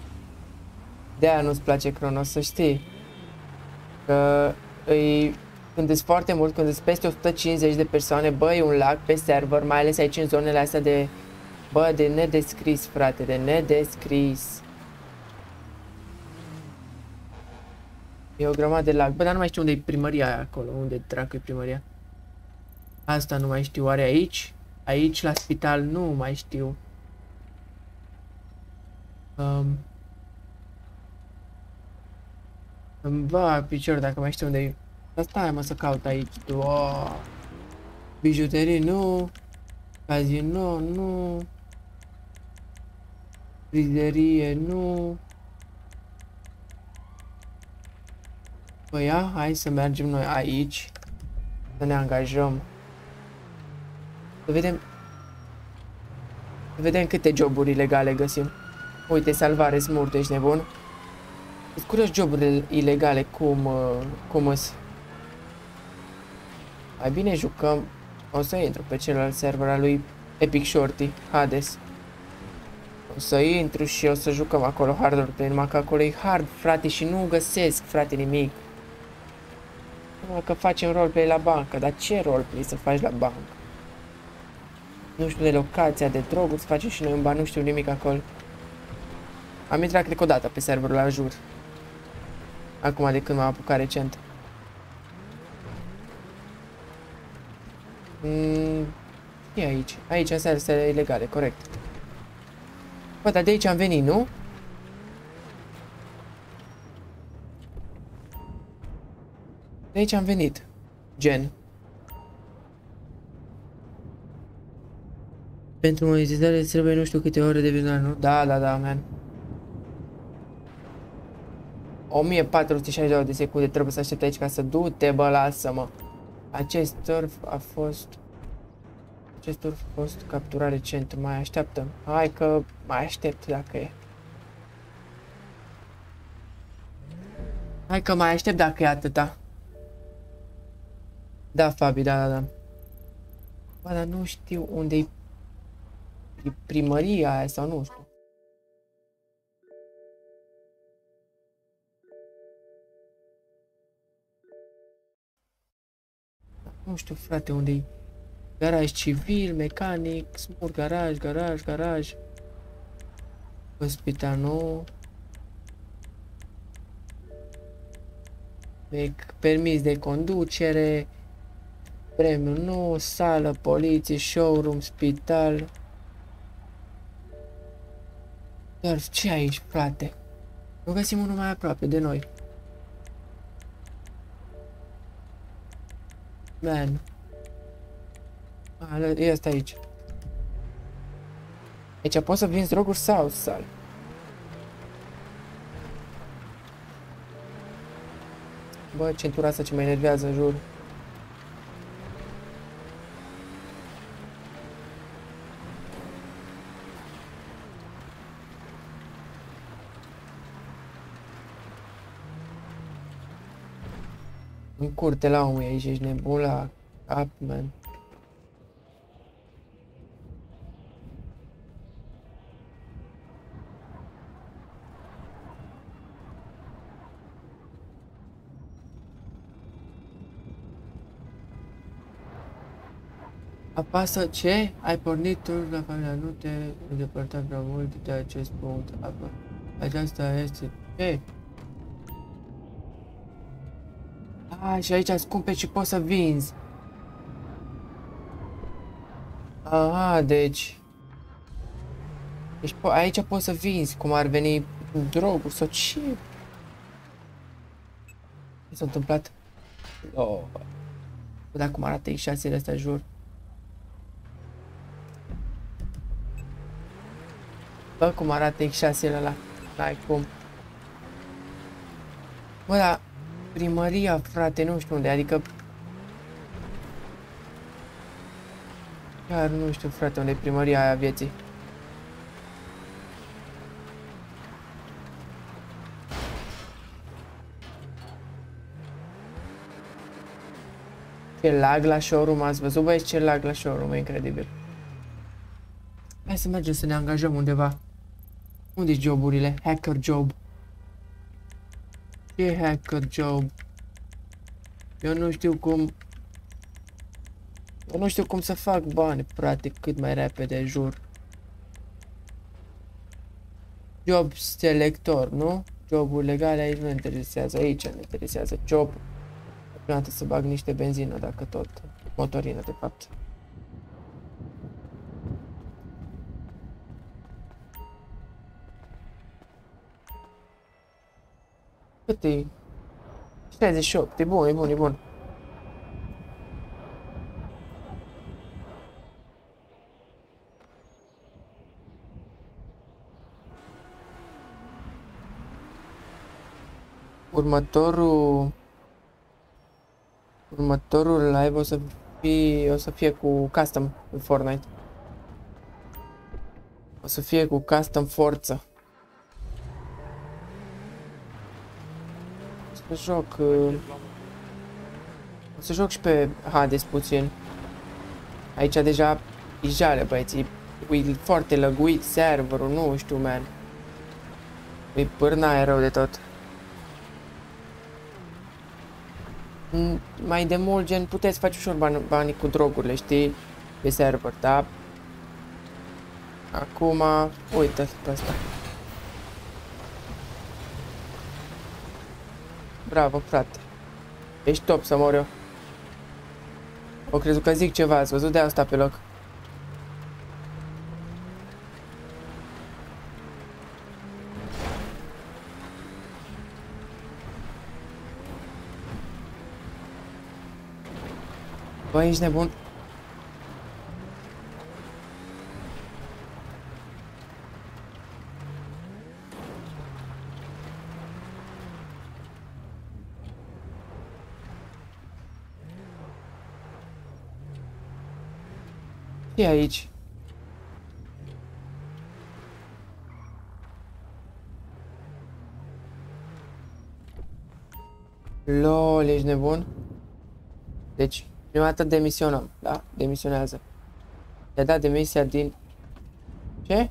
De-aia nu-ți place Cronos, să știi. Că Când sunt foarte mult, când sunt peste 150 de persoane, bă, e un lag pe server, mai ales aici în zonele astea de, bă, de nedescris, frate, de nedescris. E o grămadă de lag. Bă, dar nu mai știu unde e primăria aia acolo, unde dracu e primăria. Asta nu mai știu, oare aici? Aici, la spital, nu mai știu. Îmi va picior dacă mai știu unde e. Dar stai mă să caut aici. Wow. Bijuterii nu. Casino nu. Frizerie nu. Păi ia, hai să mergem noi aici. Să ne angajăm. Să vedem. Să vedem câte joburi ilegale găsim. Uite, salvare smurt, ești nebun? Îți curios joburile ilegale cum îs. Mai bine jucăm. O să intru pe celălalt server al lui Epic Shorty, Hades. O să intru și o să jucăm acolo hard roleplay, numai că acolo e hard, frate, și nu găsesc, frate, nimic. Numai că facem roleplay la bancă, dar ce roleplay să faci la bancă? Nu știu de locația de droguri, să facem și noi un ban, nu știu nimic acolo. Am intrat, cred că o dată pe serverul la jur. Acum de când m-am apucat recent. E aici. Aici în serverele ilegale, corect. Bă, dar de aici am venit, nu? De aici am venit. Gen. Pentru monetizare trebuie nu știu câte ore de vânzare, nu? Da, man. 1462 de secunde trebuie să aștept aici ca să du-te, bă, lasă-mă. Acest turf a fost capturat recent, mai așteaptă. Hai că mai aștept dacă e. Hai că mai aștept dacă e atâta. Da, Fabi, da. Bă, dar nu știu unde e primăria aia sau nu știu. Nu știu, frate, unde e garaj civil, mecanic, smur, garaj. Hospital nou. Permis de conducere. Premiu nou, sală, poliție, showroom, spital. Dar ce aici, frate? Nu găsim unul mai aproape de noi. Man. E asta aici. Aici poți să vinzi droguri sau sal. Bă, centura asta ce mă enervează, jur. În curte la omul aici, ești nebun la cap, man. Apasă ce? Ai pornit turul la familia, nu te îndepărta prea mult de acest punct. Aceasta este ce? Și aici îți cumperi și poți să vinzi. Aha, deci aici poți să vinzi, cum ar veni droguri sau ce? Ce s-a întâmplat? Oh. Bă, dar cum arată X6-le astea, jur. Bă, cum arată X6-le ăla. N-ai cum. Bă, dar primăria, frate, nu știu unde, adică... Chiar nu știu, frate, unde e primăria aia vieții. Ce lag la showroom, ați văzut, băieți, ce lag la showroom, e incredibil. Hai să mergem să ne angajăm undeva. Unde-s joburile? Hacker job. Ce hacker job? Eu nu știu cum... Eu nu știu cum să fac bani, practic, cât mai repede, jur. Job selector, nu? Jobul legale aici nu interesează, aici ne interesează job. Prima dată să bag niște benzină, dacă tot. Motorină, de fapt. Cât e? 68, e bun, e bun, e bun. Următorul live o să fie cu custom în Fortnite. O să fie cu custom forță. O să joc... O să joc și pe Hades puțin. Aici deja e jale, băieți. E foarte lăguit serverul, nu știu, man. E pârnaie rău de tot. Mai de mult, gen, puteți face ușor bani cu drogurile, știi? Pe server, da? Acum, uite pe asta. Bravo, frate. Ești top să mor eu. O crezut că zic ceva, ați văzut de asta pe loc. Bă, ești nebun? Ce aici? LOL, ești nebun? Deci, prima dată demisionăm, da? Demisionează. I-a dat demisia din... Ce?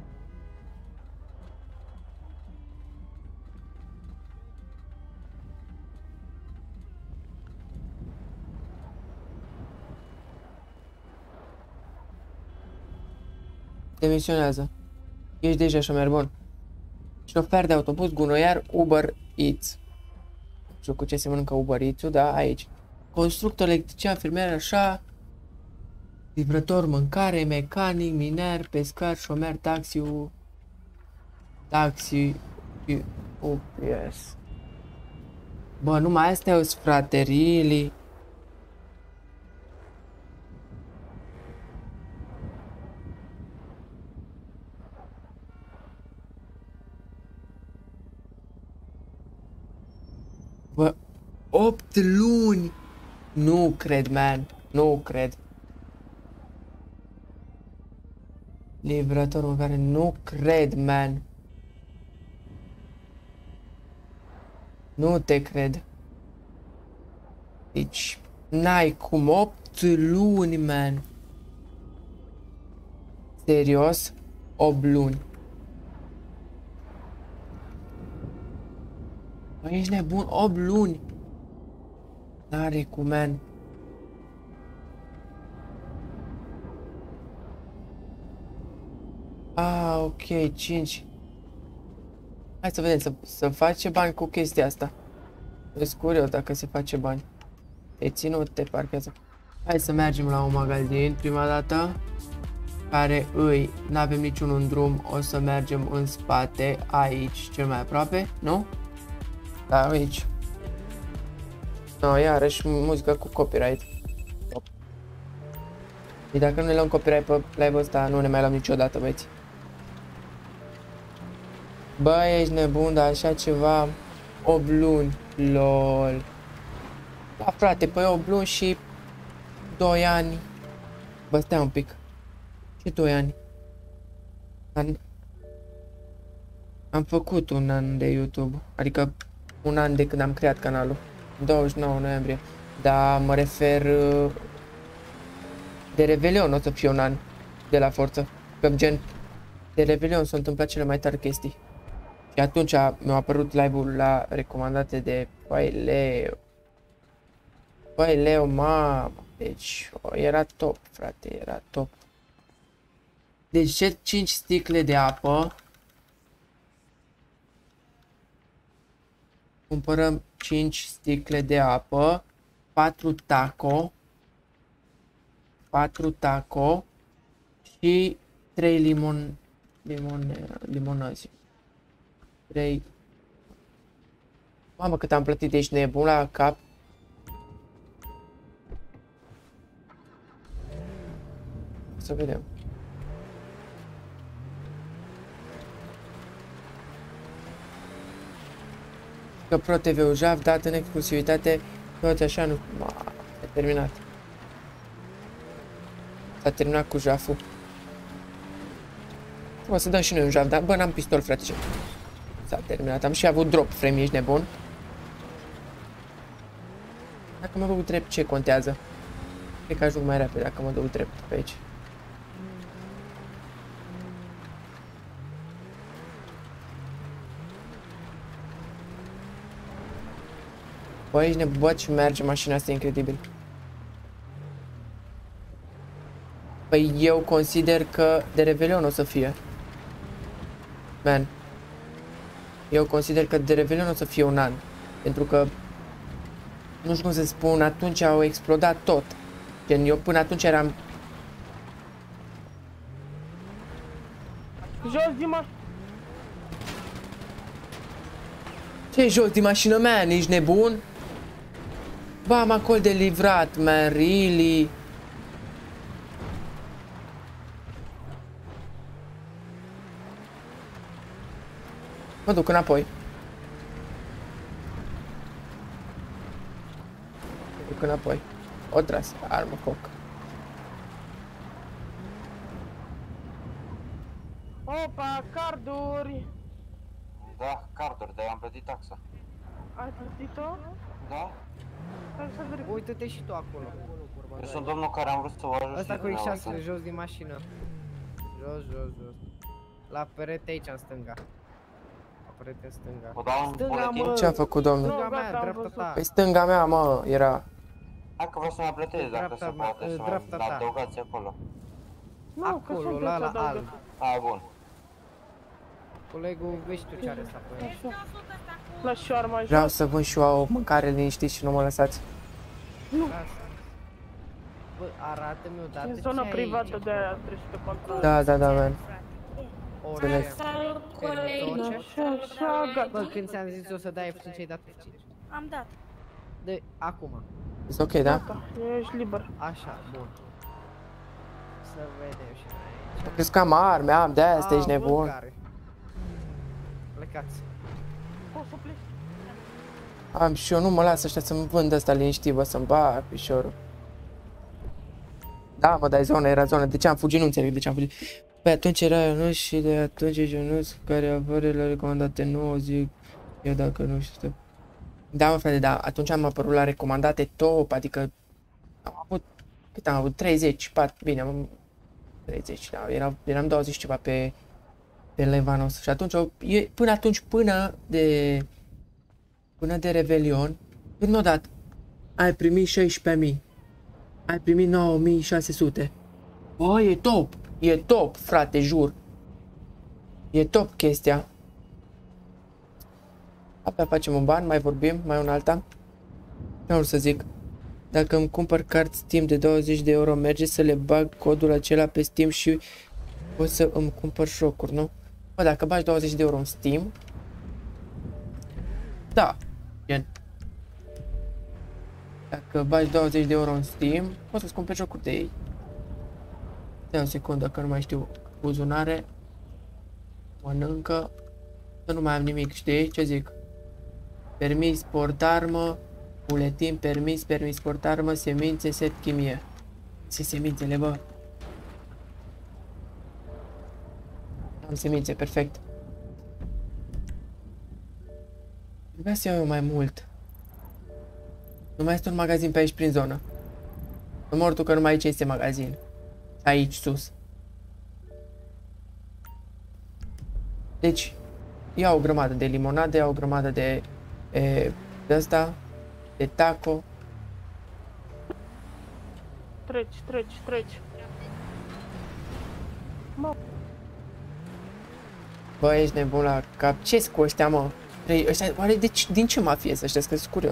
Demisionează. Ești deja șomer bun. Șofer de autobuz, gunoiar, Uber Eats. Nu știu cu ce se mănâncă Uber Eats-ul, da? Aici. Constructor, electrician, fermier, așa. Livrător, mâncare, mecanic, miner, pescar, șomer, taxi, UPS. Bă, numai astea sunt fraterii. Bă, 8 luni! Nu cred, man. Nu cred. Livrator mâncare, nu cred, man. Nu te cred. Deci, n-ai cum, 8 luni, man. Serios? 8 luni. Bă, ești nebun, 8 luni. N-are cum, man. Ah, ok, 5. Hai să vedem, să face bani cu chestia asta. Sunt curios dacă se face bani. Te ținut, te parchează. Hai să mergem la un magazin prima dată. Care îi, n-avem niciunul în drum, o să mergem în spate, aici, cel mai aproape, nu? Da, aici. No, iarăși muzică cu copyright. Și dacă nu ne luăm copyright pe live-ul ăsta, nu ne mai luăm niciodată, băieți. Bă, ești nebun, dar așa ceva 8 luni, lol. Da, frate, păi 8 luni și 2 ani. Bă, stai un pic. Ce 2 ani? Am făcut un an de YouTube, adică un an de când am creat canalul. 29 noiembrie. Dar mă refer de Revelion o să fie un an de la forță. Că gen de Revelion s-au întâmplat cele mai tari chestii. Și atunci mi-a apărut live-ul la recomandate de Leo. Băi, Leo, mamă. Deci, era top, frate, era top. Deci, ce 5 sticle de apă. Cumpărăm 5 sticle de apă. 4 taco. 4 taco. Și 3 limonăzi. 3. Mamă, cât am plătit, ești nebun la cap. Să vedem. Că Pro TV-ul JAF dat în exclusivitate, toți așa nu... S-a terminat. S-a terminat cu JAF-ul. O să dăm și noi un JAF, dar bă, n-am pistol, frate. S-a terminat, am și avut drop frame, ești nebun? Dacă mă duc drept, ce contează? Cred că ajung mai repede dacă mă duc drept pe aici. Băi, ești nebun, bă, ce merge mașina asta, incredibil. Păi eu consider că de Revelion o să fie. Man. Eu consider că de Revelion o să fie un an. Pentru că, nu știu cum să spun, atunci au explodat tot. Gen, eu până atunci eram... Jos din mașină. Ce jos din mașină, man? Ești nebun? Bă, am acolo de livrat, man, really? Mă duc înapoi. Mă duc înapoi. O tras, armă coc. Opa, carduri. Da, carduri, dar am plătit taxa. Ai plătit-o? Da? Hai să verific. Uită-te și tu acolo. Eu sunt domnul care am vrut să vă ajut. Asta cu X6, jos din mașină. Jos, jos, jos. La perete aici, în stânga. La perete în stânga. Vă dau un Stânga, buletin? mă. Ce a făcut domnul? Stânga gata, mea, am dreapta văzut. ta. Păi stânga mea, mă, era... Hai că vreau să mai plătesc dacă Dreapta se mea, poate să dreapta mă ta. adăugați acolo. Nu, că Acolo, sunteți la adăugători. alb. Hai, bun. Colegul, vezi tu ce are asta pe el. La șoarma jos. Vreau să vând și eu o mâncare liniștit și nu mă lăsați. Lasă. Bă, arată-mi odată E ce zona ai privată, aici. de aia trebuie să te controlezi. Da, da, da, man. Orice. Salut, colegi! Orice. Așa, gata. Bă, când ți-am zis o să dai F5, ai dat F5. Am dat. De acum. Este ok, da? Gata, ești liber. Așa, bun. Să vedem și noi aici. Crezi că am arme, am de asta, ești văd nebun. care. Plecați. Poți să pleci? Am și eu, nu mă las ăștia să-mi vând ăsta liniștit, bă, să-mi bag pișorul. Da, mă, dar zona, era zona. De ce am fugit? Nu înțeleg de ce am fugit. Păi atunci era Ionuț și de atunci e Ionuț care avările recomandate 9, zic eu dacă nu știu. Da, mă, frate, da, atunci am apărut la recomandate top, adică am avut, cât am avut, 30, 4, bine, am 30, da, eram 20 ceva pe Levanos și atunci, până atunci, până de Revelion, când mi-o dat, ai primit 16.000, ai primit 9.600. Bă, e top, frate, jur. E top chestia. Abia facem un ban, mai vorbim, mai un alta. Ce vreau să zic? Dacă îmi cumpăr card Steam de 20 de euro, merge să le bag codul acela pe Steam și o să îmi cumpăr șocuri, nu? Bă, dacă bagi 20 de euro în Steam, da, gen. Dacă bagi 20 de euro în Steam, poți să-ți cumperi jocuri de ei. Stai o secundă, că nu mai știu. Buzunare. Mănâncă. Că nu mai am nimic, știi ce zic? Permis, portarmă, buletin, permis, portarmă, semințe, set, chimie. Ce semințele, bă? Am semințe, perfect. Trebuia să iau eu mai mult. Nu mai este un magazin pe aici prin zonă. Nu mor tu că numai aici este magazin. Aici sus. Deci, iau o grămadă de limonade, iau o grămadă de asta, de taco. Treci. Bă, ești nebun la cap. Ce-s cu ăștia, mă? Ăștia, oare din ce mafie să ăștia? Că-s curios.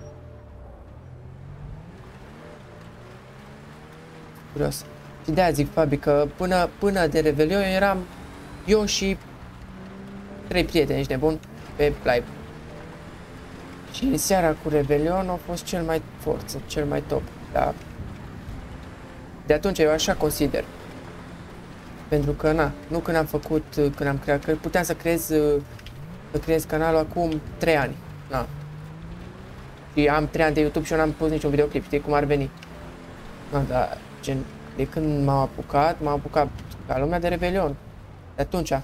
Curios. Și de-aia zic, Fabi, că până de Revelion eram eu și 3 prieteni, ești nebun, pe live. Și în seara cu Revelion a fost cel mai forță, cel mai top. Da. De atunci eu așa consider. Pentru că, na, nu când am făcut, când am creat, că puteam să creez canalul acum 3 ani. Na. Și am 3 ani de YouTube și eu n-am pus niciun videoclip, știi cum ar veni. Na, dar, gen, de când m-am apucat ca lumea de Revelion. De atunci.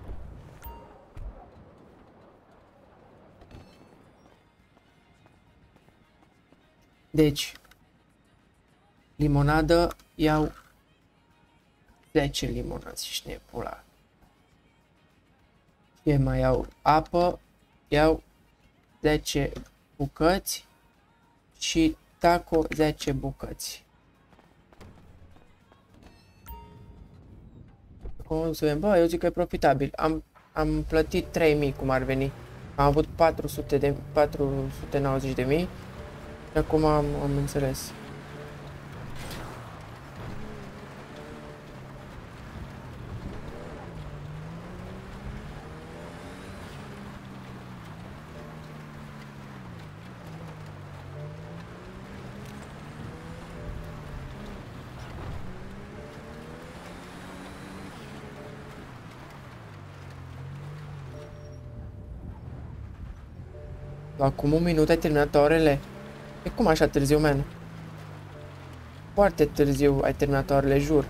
Deci, limonadă, iau 10 limonazi și nebula. Ce mai iau? Apă, iau 10 bucăți și taco 10 bucăți. Cum să vedem? Bă, eu zic că e profitabil. Am plătit 3000 cum ar veni. Am avut 490 de mii. Și acum am înțeles. Acum un minut ai terminat orele? E cum așa târziu, man? Foarte târziu ai terminat orele, jur.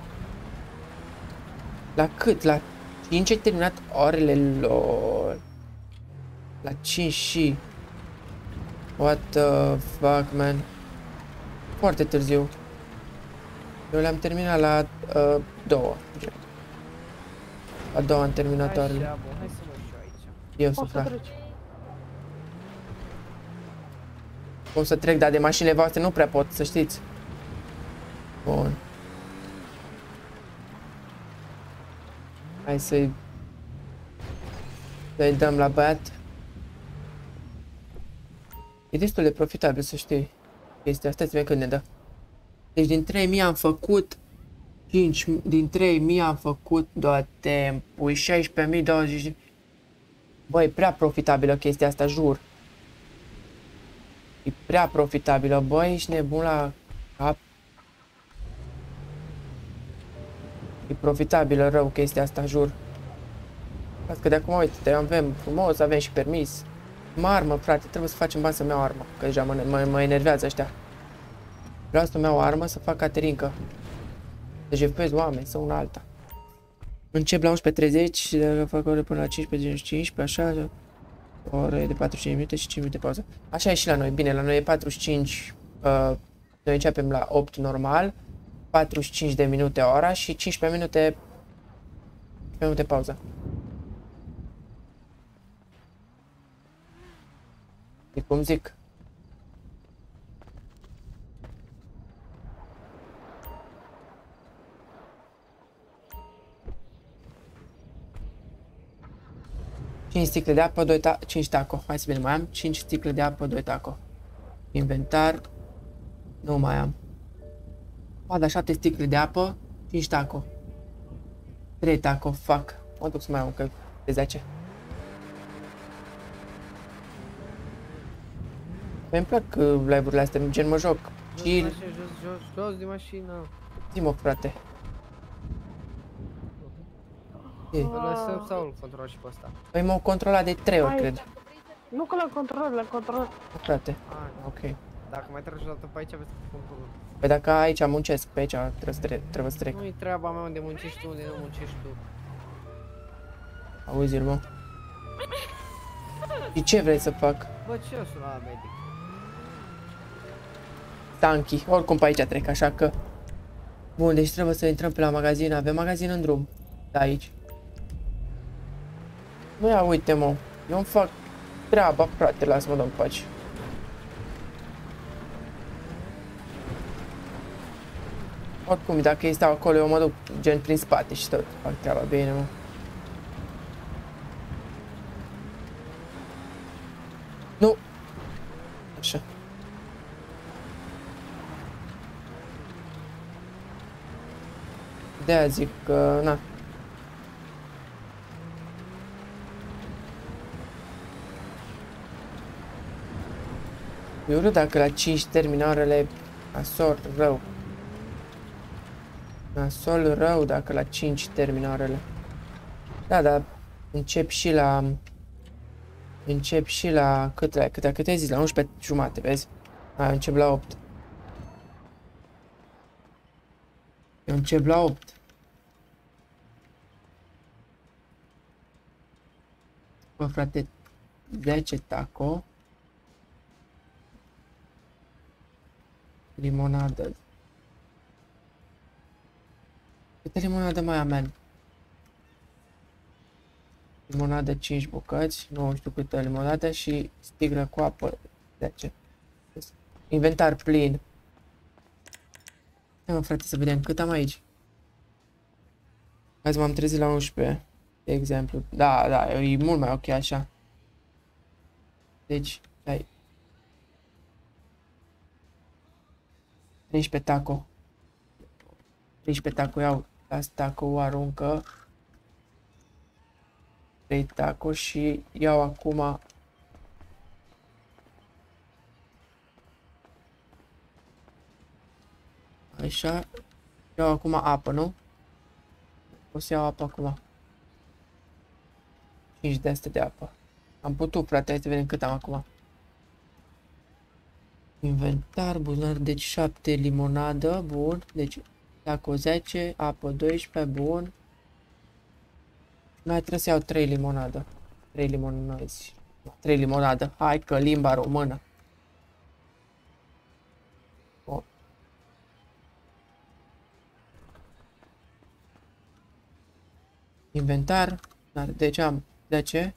La cât? La 5 ai terminat orele, lol. La 5 și... What the fuck, man? Foarte târziu. Eu le-am terminat la 2. La 2 am terminat orele. Așa, bun, hai să mă și eu aici. Eu Poți să să treci. Cum să trec, dar de mașinile voastre nu prea pot, să știți. Bun. Hai să-i dăm la băiat. E destul de profitabil, să știi. Chestia asta, ți-mi când ne dă. Deci din 3000 am făcut 5, din 3000 am făcut doar timpul, 16.000, 20. Băi, prea profitabilă chestia asta, jur. E prea profitabilă, băi, ești nebun la cap. E profitabilă rău chestia asta, jur. Las că de acum, uite, avem frumos, avem și permis. Armă, frate, trebuie să facem bani să-mi iau armă, că deja mă enervează ăștia. Vreau să-mi iau armă să fac caterincă. Să jefez oameni, să una alta. Încep la 11:30, dacă fac ore până la 15:15, așa, ore de 45 minute și 5 minute pauză. Așa e și la noi, bine, la noi e 45, noi începem la 8 normal, 45 de minute ora și 15 minute pauză. E cum zic. Cinci sticle de apă, 5 taco. Hai să vedem, mai am 5 sticle de apă, 2 taco. Inventar. Nu mai am. Ba, da, 7 sticle de apă, 5 taco. 3 taco, fuck. Mă duc să mai am încă de 10. Mi-mi plac live-urile astea, gen mă joc. Chill. Jos de mașină. Zi-mă, frate. Îl lăsăm sau îl control și pe ăsta? Păi m-au controlat de 3 ori, Hai. cred. Nu că l-am controlat. Frate, Ah, ok. dacă mai treci o dată pe aici, aveți să controlul. Păi dacă aici muncesc, pe aici trebuie să trec. Nu-i treaba mea unde muncești tu, unde nu muncești tu. Auzi-l, mă. Și ce vrei să fac? Bă, ce o sună la medic? Tanky, oricum pe aici trec, așa că... Bun, deci trebuie să intrăm pe la magazin, avem magazin în drum. Da, aici. Nu, ia uite, mă, eu îmi fac treaba, frate, lasă-mă, dă-mi pace. Oricum, dacă ei stau acolo, eu mă duc gen prin spate și tot. Fac treaba bine, mă. Nu. Așa. De-aia zic că, na. Eu urât dacă la 5 termin orele, nasol rău. Nasol rău dacă la 5 termin orele. Da, dar încep și la... Încep și la... Cât ai zis? La 11 jumate, vezi? Hai, încep la 8. Eu încep la 8. Bă, frate, 10 taco. Limonadă. Câte limonadă mai am, man? Limonadă 5 bucăți, nu știu câtă limonadă și sticlă cu apă 10. Inventar plin. Hai mă, frate, să vedem cât am aici. Azi m-am trezit la 11, de exemplu. Da, da, e mult mai ok așa. Deci, hai. 13 taco. 13 taco, iau. Las taco, aruncă. 3 taco și iau acum. Așa. Iau acum apă, nu? O să iau apă acum. 5 de astea de apă. Am putut, frate, hai să vedem cât am acum. Inventar, buzunar, deci 7 limonadă, bun. Deci taco 10, apă 12, bun. Noi trebuie să iau 3 limonadă. 3 limonazi. 3 limonadă. Hai că limba română. Bun. Inventar. Deci am 10.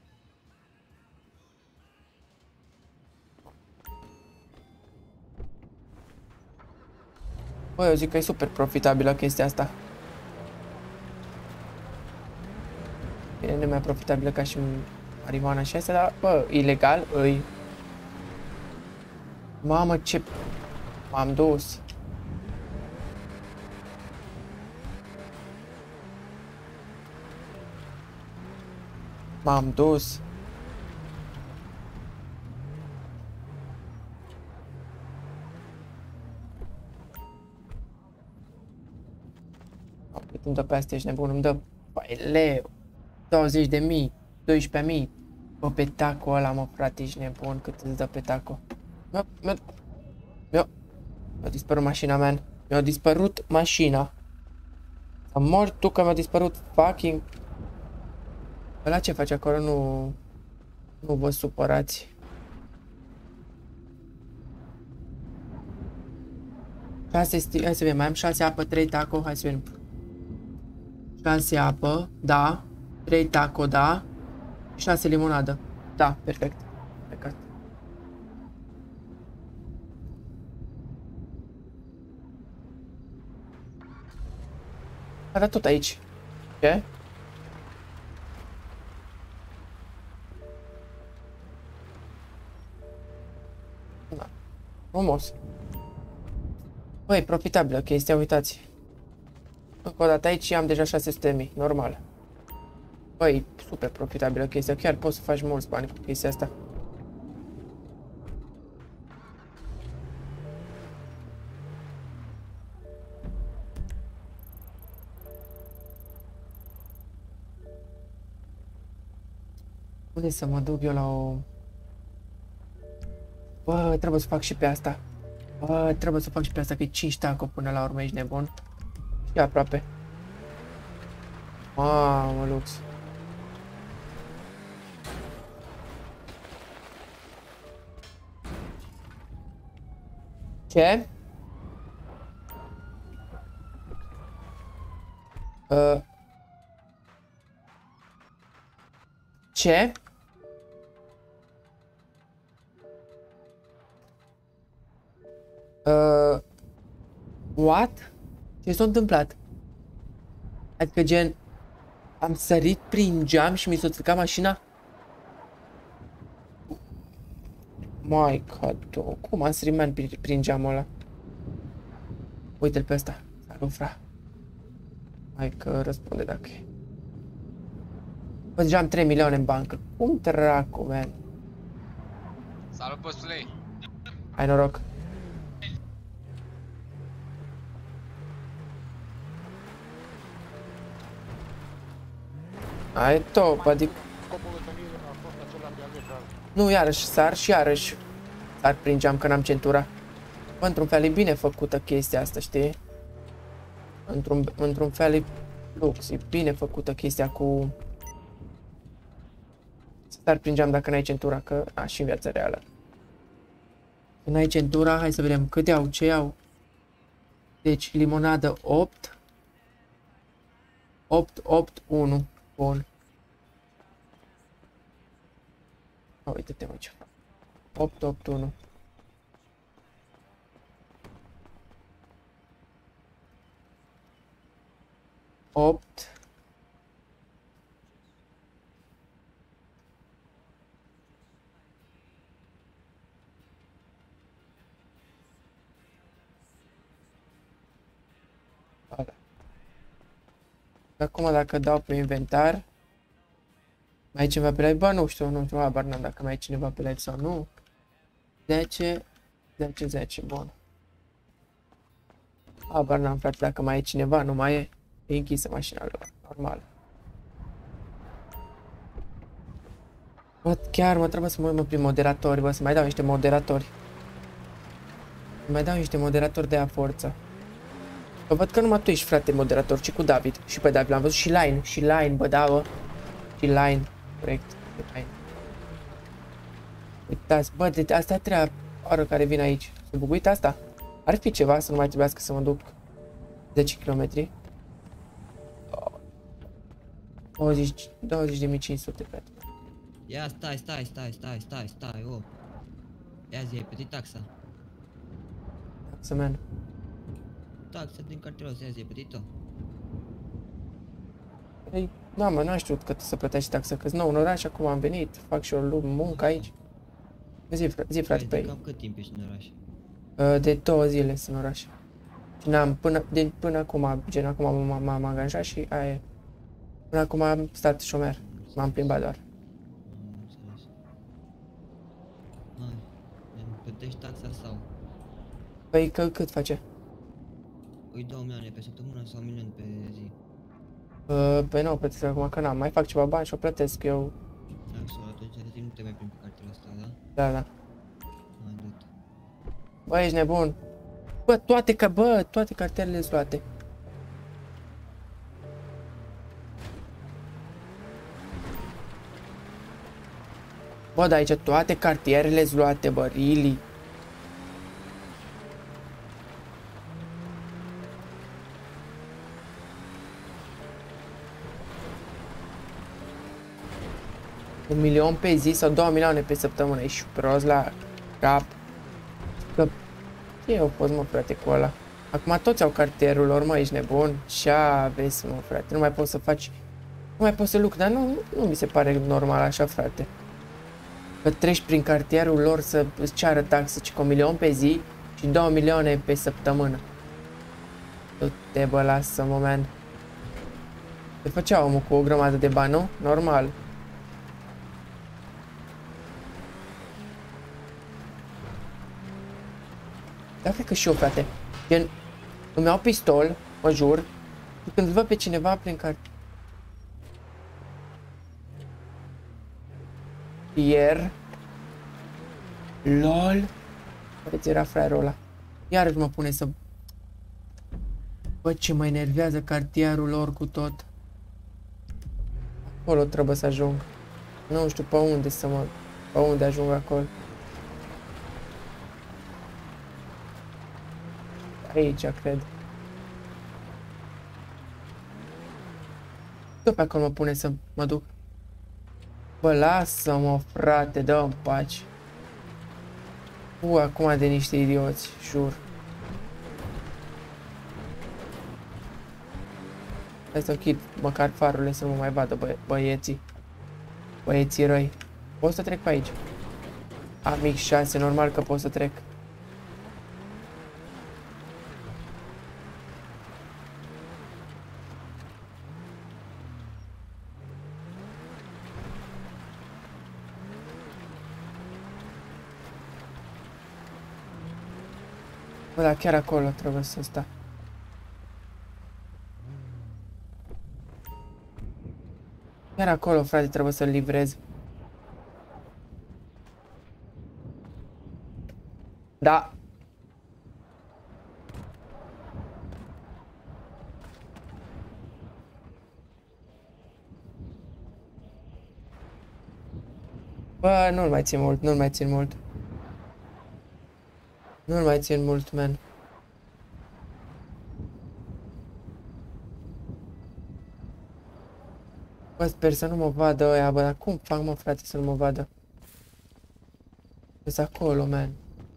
Bă, eu zic că e super profitabilă chestia asta. E nu mai profitabilă ca și marihuana și astea, dar, bă, ilegal îi... Mamă, ce... M-am dus. M-am dus. Cât îmi dă pe astea, ești nebun, îmi dă... Păi, leu. 20.000, 12.000. Bă, pe taco ăla, mă, frate, ești nebun, cât îți dă pe taco. Mi-a dispărut mașina, man. Mi-a dispărut mașina. Am mort tu că mi-a dispărut fucking... Ăla ce face acolo? Nu vă supărați. Hai să vedem, mai am 6 apă, 3 taco, hai să vedem. 6 apă, da. 3 taco, da. 6 limonadă. Da, perfect. Plecat. Avea tot aici. Ce? Da. Frumos. Băi, profitabilă chestia, uitați. Încă o dată aici am deja 600.000, normal. Băi, super profitabilă chestia, chiar poți să faci mulți bani cu chestia asta. Unde să mă duc eu la o... Bă, trebuie să fac și pe asta. Bă, trebuie să fac și pe asta, că e 5 taco până la urmă, ești nebun. Și aproape. Mamă, lux. Ce? Ce? What? Ce s-a întâmplat? Adică gen, am sărit prin geam și mi s-a stricat mașina? My God, cum am sărit man prin geamul ăla? Uite-l pe ăsta. Salut, fra. Hai că răspunde dacă e. Bă, deja am 3 milioane în bancă. Cum dracu, man? Salut, postule! Ai noroc. Ai top, adică... Nu, iarăși sar și iarăși sar prin geam că n-am centura. Bă, într-un fel e bine făcută chestia asta, știi? Într-un fel e lux, e bine făcută chestia cu... Sar prin geam dacă n-ai centura, că... A, și în viața reală. Când ai centura, hai să vedem cât iau, ce iau. Deci, limonadă 8. 8, 8, 1. Bun. Uite-te, mă, ce fac. 8, 8, 1. Opt. Ala. Acum dacă dau pe inventar, mai ai ceva pe live? Bă, nu știu, habar n-am dacă mai ai cineva pe live sau nu. 10, 10, 10, bun. Habar n-am, frate, dacă mai e cineva, nu mai e. E închisă mașina lor, normal. Bă, chiar mă trebuie să mă uit prin moderatori, bă, să mai dau niște moderatori. Să mai dau niște moderatori de a forță. Bă, văd că numai tu ești, frate, moderator, ci cu David. Și pe David l-am văzut și Line, bă, da, bă. Și Line, corect, Line. Uitați, bă, de asta e a treia oară care vin aici. S-a buguit asta? Ar fi ceva să nu mai trebuiască să mă duc 10 km. 20.500, frate. Ia stai, oh. Ia zi, ai plătit taxa. Să men. Taxa din cartelul ăsta, ia zi, ai plătit-o. Ei, da, mă, n-am știut că trebuie să plătești taxă, că-s nou în oraș, acum am venit, fac și o muncă aici. Zi, frate, pe ei. Cam cât timp ești în oraș? De 2 zile sunt în oraș. Și n-am, până acum, gen, acum m-am angajat și aia e. Până acum am stat șomer, m-am plimbat doar. Am înțeles. Hai, îmi plătești taxa sau? Păi, cât face? Îi 2 milioane pe săptămână sau 1 milion pe zi? Păi nu, plătesc acum că n-am, mai fac ceva bani și o plătesc eu. Sau atunci de timp nu te mai plimbi pe cartelul ăsta, da? Da, da. Hai, du-te. Bă, ești nebun. Bă, toate cartelele sunt luate. Bă, dar aici toate cartierele sunt luate, bă, really. Un milion pe zi sau 2 milioane pe săptămână, ești prost la cap. Că ce au fost, mă, frate, cu ăla? Acum toți au cartierul lor, mă, ești nebun? Ce vezi, mă, frate, nu mai poți să faci, nu mai poți să lucri, dar nu mi se pare normal așa, frate. Că treci prin cartierul lor să îți ceară taxă, ci cu 1 milion pe zi și 2 milioane pe săptămână. Du-te, bă, lasă-mă, man. Se făcea omul cu o grămadă de bani, nu? Normal. Dar cred că și eu, frate. Gen, îmi iau pistol, mă jur, și când văd pe cineva prin cartier. LOL. Uite, era fraierul ăla. Iarăși mă pune să... Bă, ce mă enervează cartierul lor cu tot. Acolo trebuie să ajung. Nu știu pe unde să mă... Pe unde ajung acolo. Aici, cred. Tot pe acolo mă pune să mă duc. Bă, lasă-mă, frate, dă-mi pace. Acum de niște idioți, jur. Hai să închid măcar farurile să nu mă mai vadă băieții. Băieții răi. Pot să trec pe aici. Am X6, normal că pot să trec. Bă, dar chiar acolo trebuie să sta. Chiar acolo, frate, trebuie să-l livrez. Da. Bă, nu-l mai țin mult, nu-l mai țin mult. Nu-l mai țin mult, man. Bă, sper să nu mă vadă ăia, bă, dar cum fac, mă, frate, să nu mă vadă? Sunt acolo, man.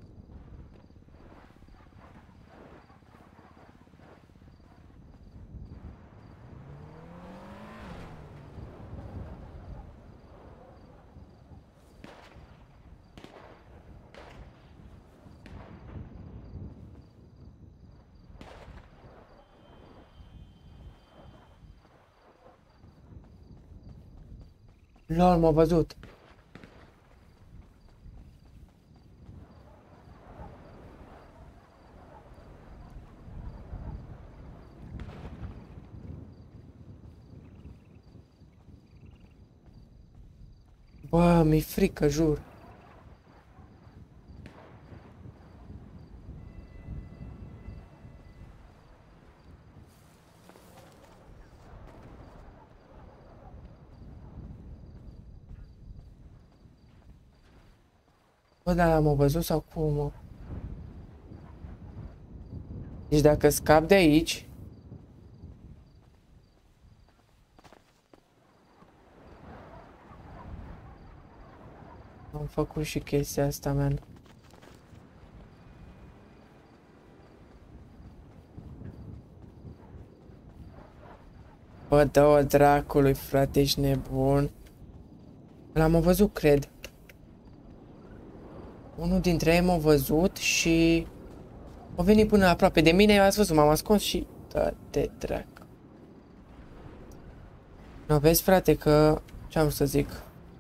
Lol, m-a văzut. Bă, mi-e frică, jur. Bă, dar m-a văzut sau cum, mă? Deci dacă scap de aici... Am făcut și chestia asta, man. Bă, dă-o dracului, frate, ești nebun. L-am văzut, cred. Unul dintre ei m-a văzut și... a venit până aproape de mine, ați văzut, m-am ascuns și... dă-te dracu. Nu vezi, frate, că... ce-am vrut să zic?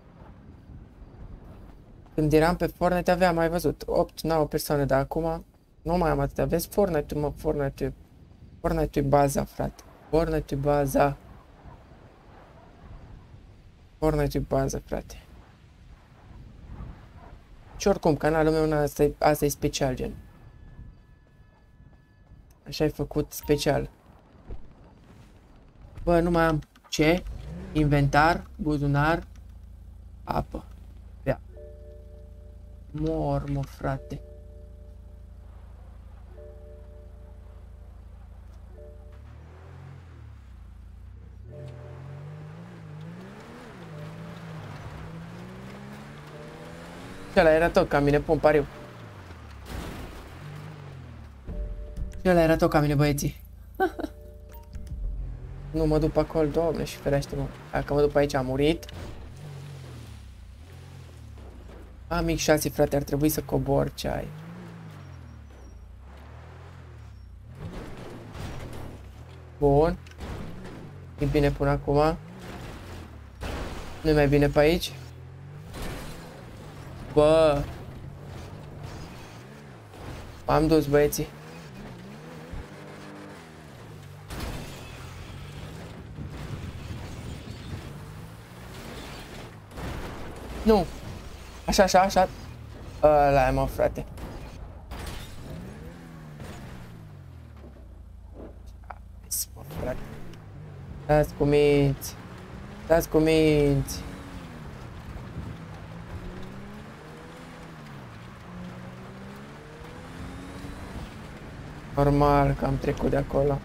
Când eram pe Fortnite aveam, mai văzut, 8-9 persoane, dar acum... nu mai am atâtea, vezi Fortnite-ul, mă, Fortnite-ul... Fortnite-ul e baza, frate. Fortnite-ul e baza. Fortnite-ul e baza, frate. Și oricum, canalul meu asta e special, gen. Așa ai făcut special. Bă, nu mai am ce? Inventar, buzunar, apă. Bea. Mor, mă, frate. Și ăla era tot ca mine, pun pariu. Și ăla era tot ca mine, băieții. Nu mă duc pe acolo, doamne, și ferește-mă. Dacă mă duc pe aici, am murit. Am X6, frate, ar trebui să cobor ce ai. Bun. E bine până acum. Nu-i mai bine pe aici? Bă! M-am dus, băieții. Nu! Așa, așa, așa. Ăla e, mă, frate. Mă, frate. Dați cu minți. Dați cu minți. Normal că am trecut de acolo.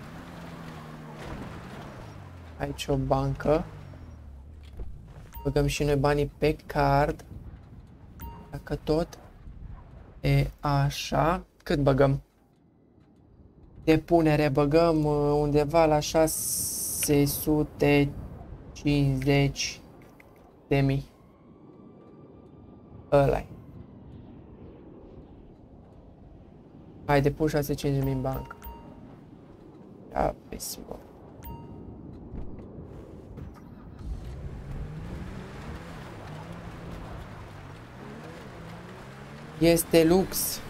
Aici o bancă. Băgăm și noi banii pe card. Dacă tot e așa. Cât băgăm? Depunere, băgăm undeva la 650 de mii. Ăla-i. Hai, depun 650 de mii în bancă. Ia, vezi, bă. Este lux.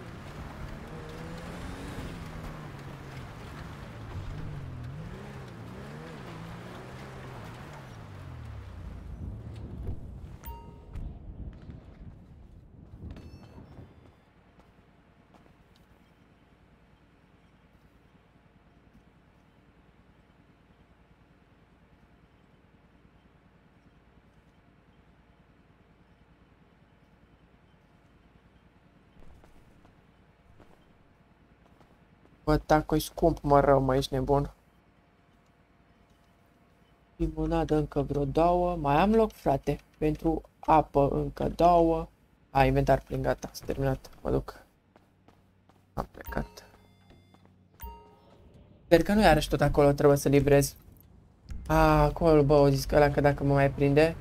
Bă, taco-i scump, mă, rău, mă, ești nebun. Limonadă încă vreo 2. Mai am loc, frate. Pentru apă încă 2. A, inventar plin, gata, s-a terminat. Mă duc. Am plecat. Sper că nu iarăși tot acolo trebuie să livrez. A, acolo, bă, o zis că ăla că dacă mă mai prinde.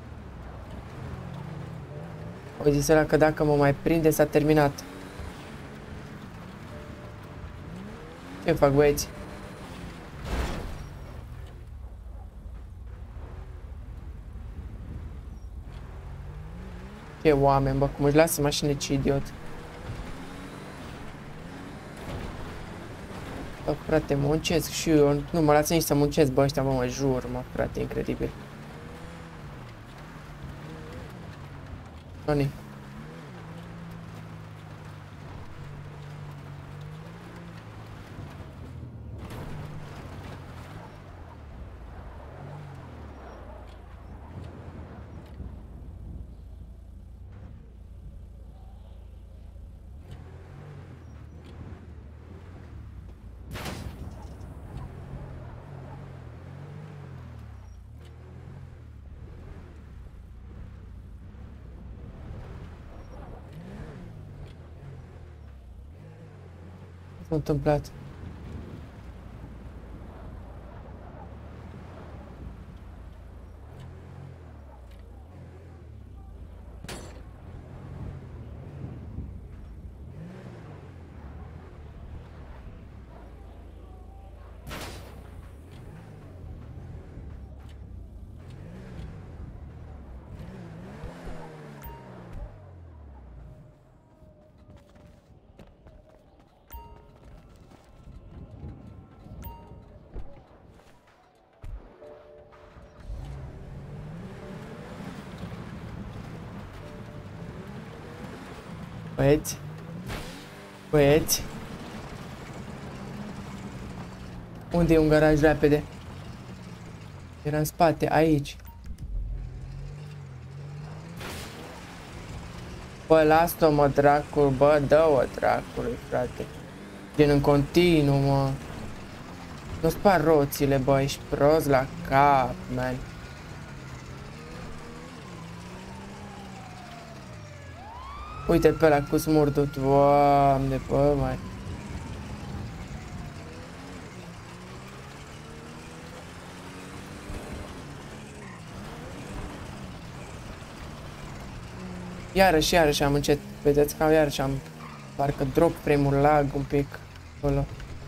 O zis ăla că dacă mă mai prinde s-a terminat. Ce fac, băieți? Ce oameni, bă, cum își lasă mașinile, ce idiot. Bă, frate, muncesc și eu, nu mă lasă nici să muncesc, bă, ăștia, mă jur, mă, frate, incredibil. Tony. S-a întâmplat. Băieți. Băieți. Unde e un garaj repede? Era în spate, aici. Bă, lasă-o, mă, dracul, bă, dă-o, dracului, frate. Gen în continuu, mă. Nu spar roțile, bă, ești prost la cap, man. Uite pe ăla cu smurdul, Doamne, bă, mai. Iarăși am încet, vedeți că iarăși am parcă drop frame-ul lag un pic acolo.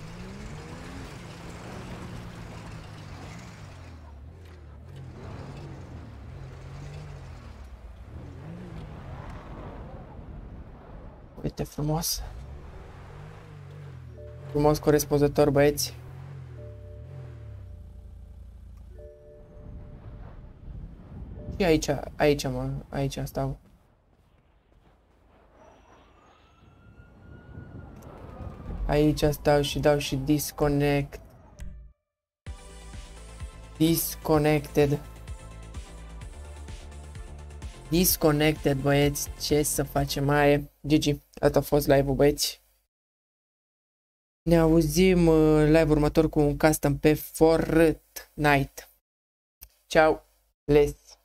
Uite, frumos. Frumos corespunzător, băieți. Și aici, mă, aici stau. Aici stau și dau și disconnect. Disconnected, băieți, ce să facem mai? GG, asta a fost live-ul, băieți. Ne auzim live următor cu un custom pe Fortnite. Ciao, les.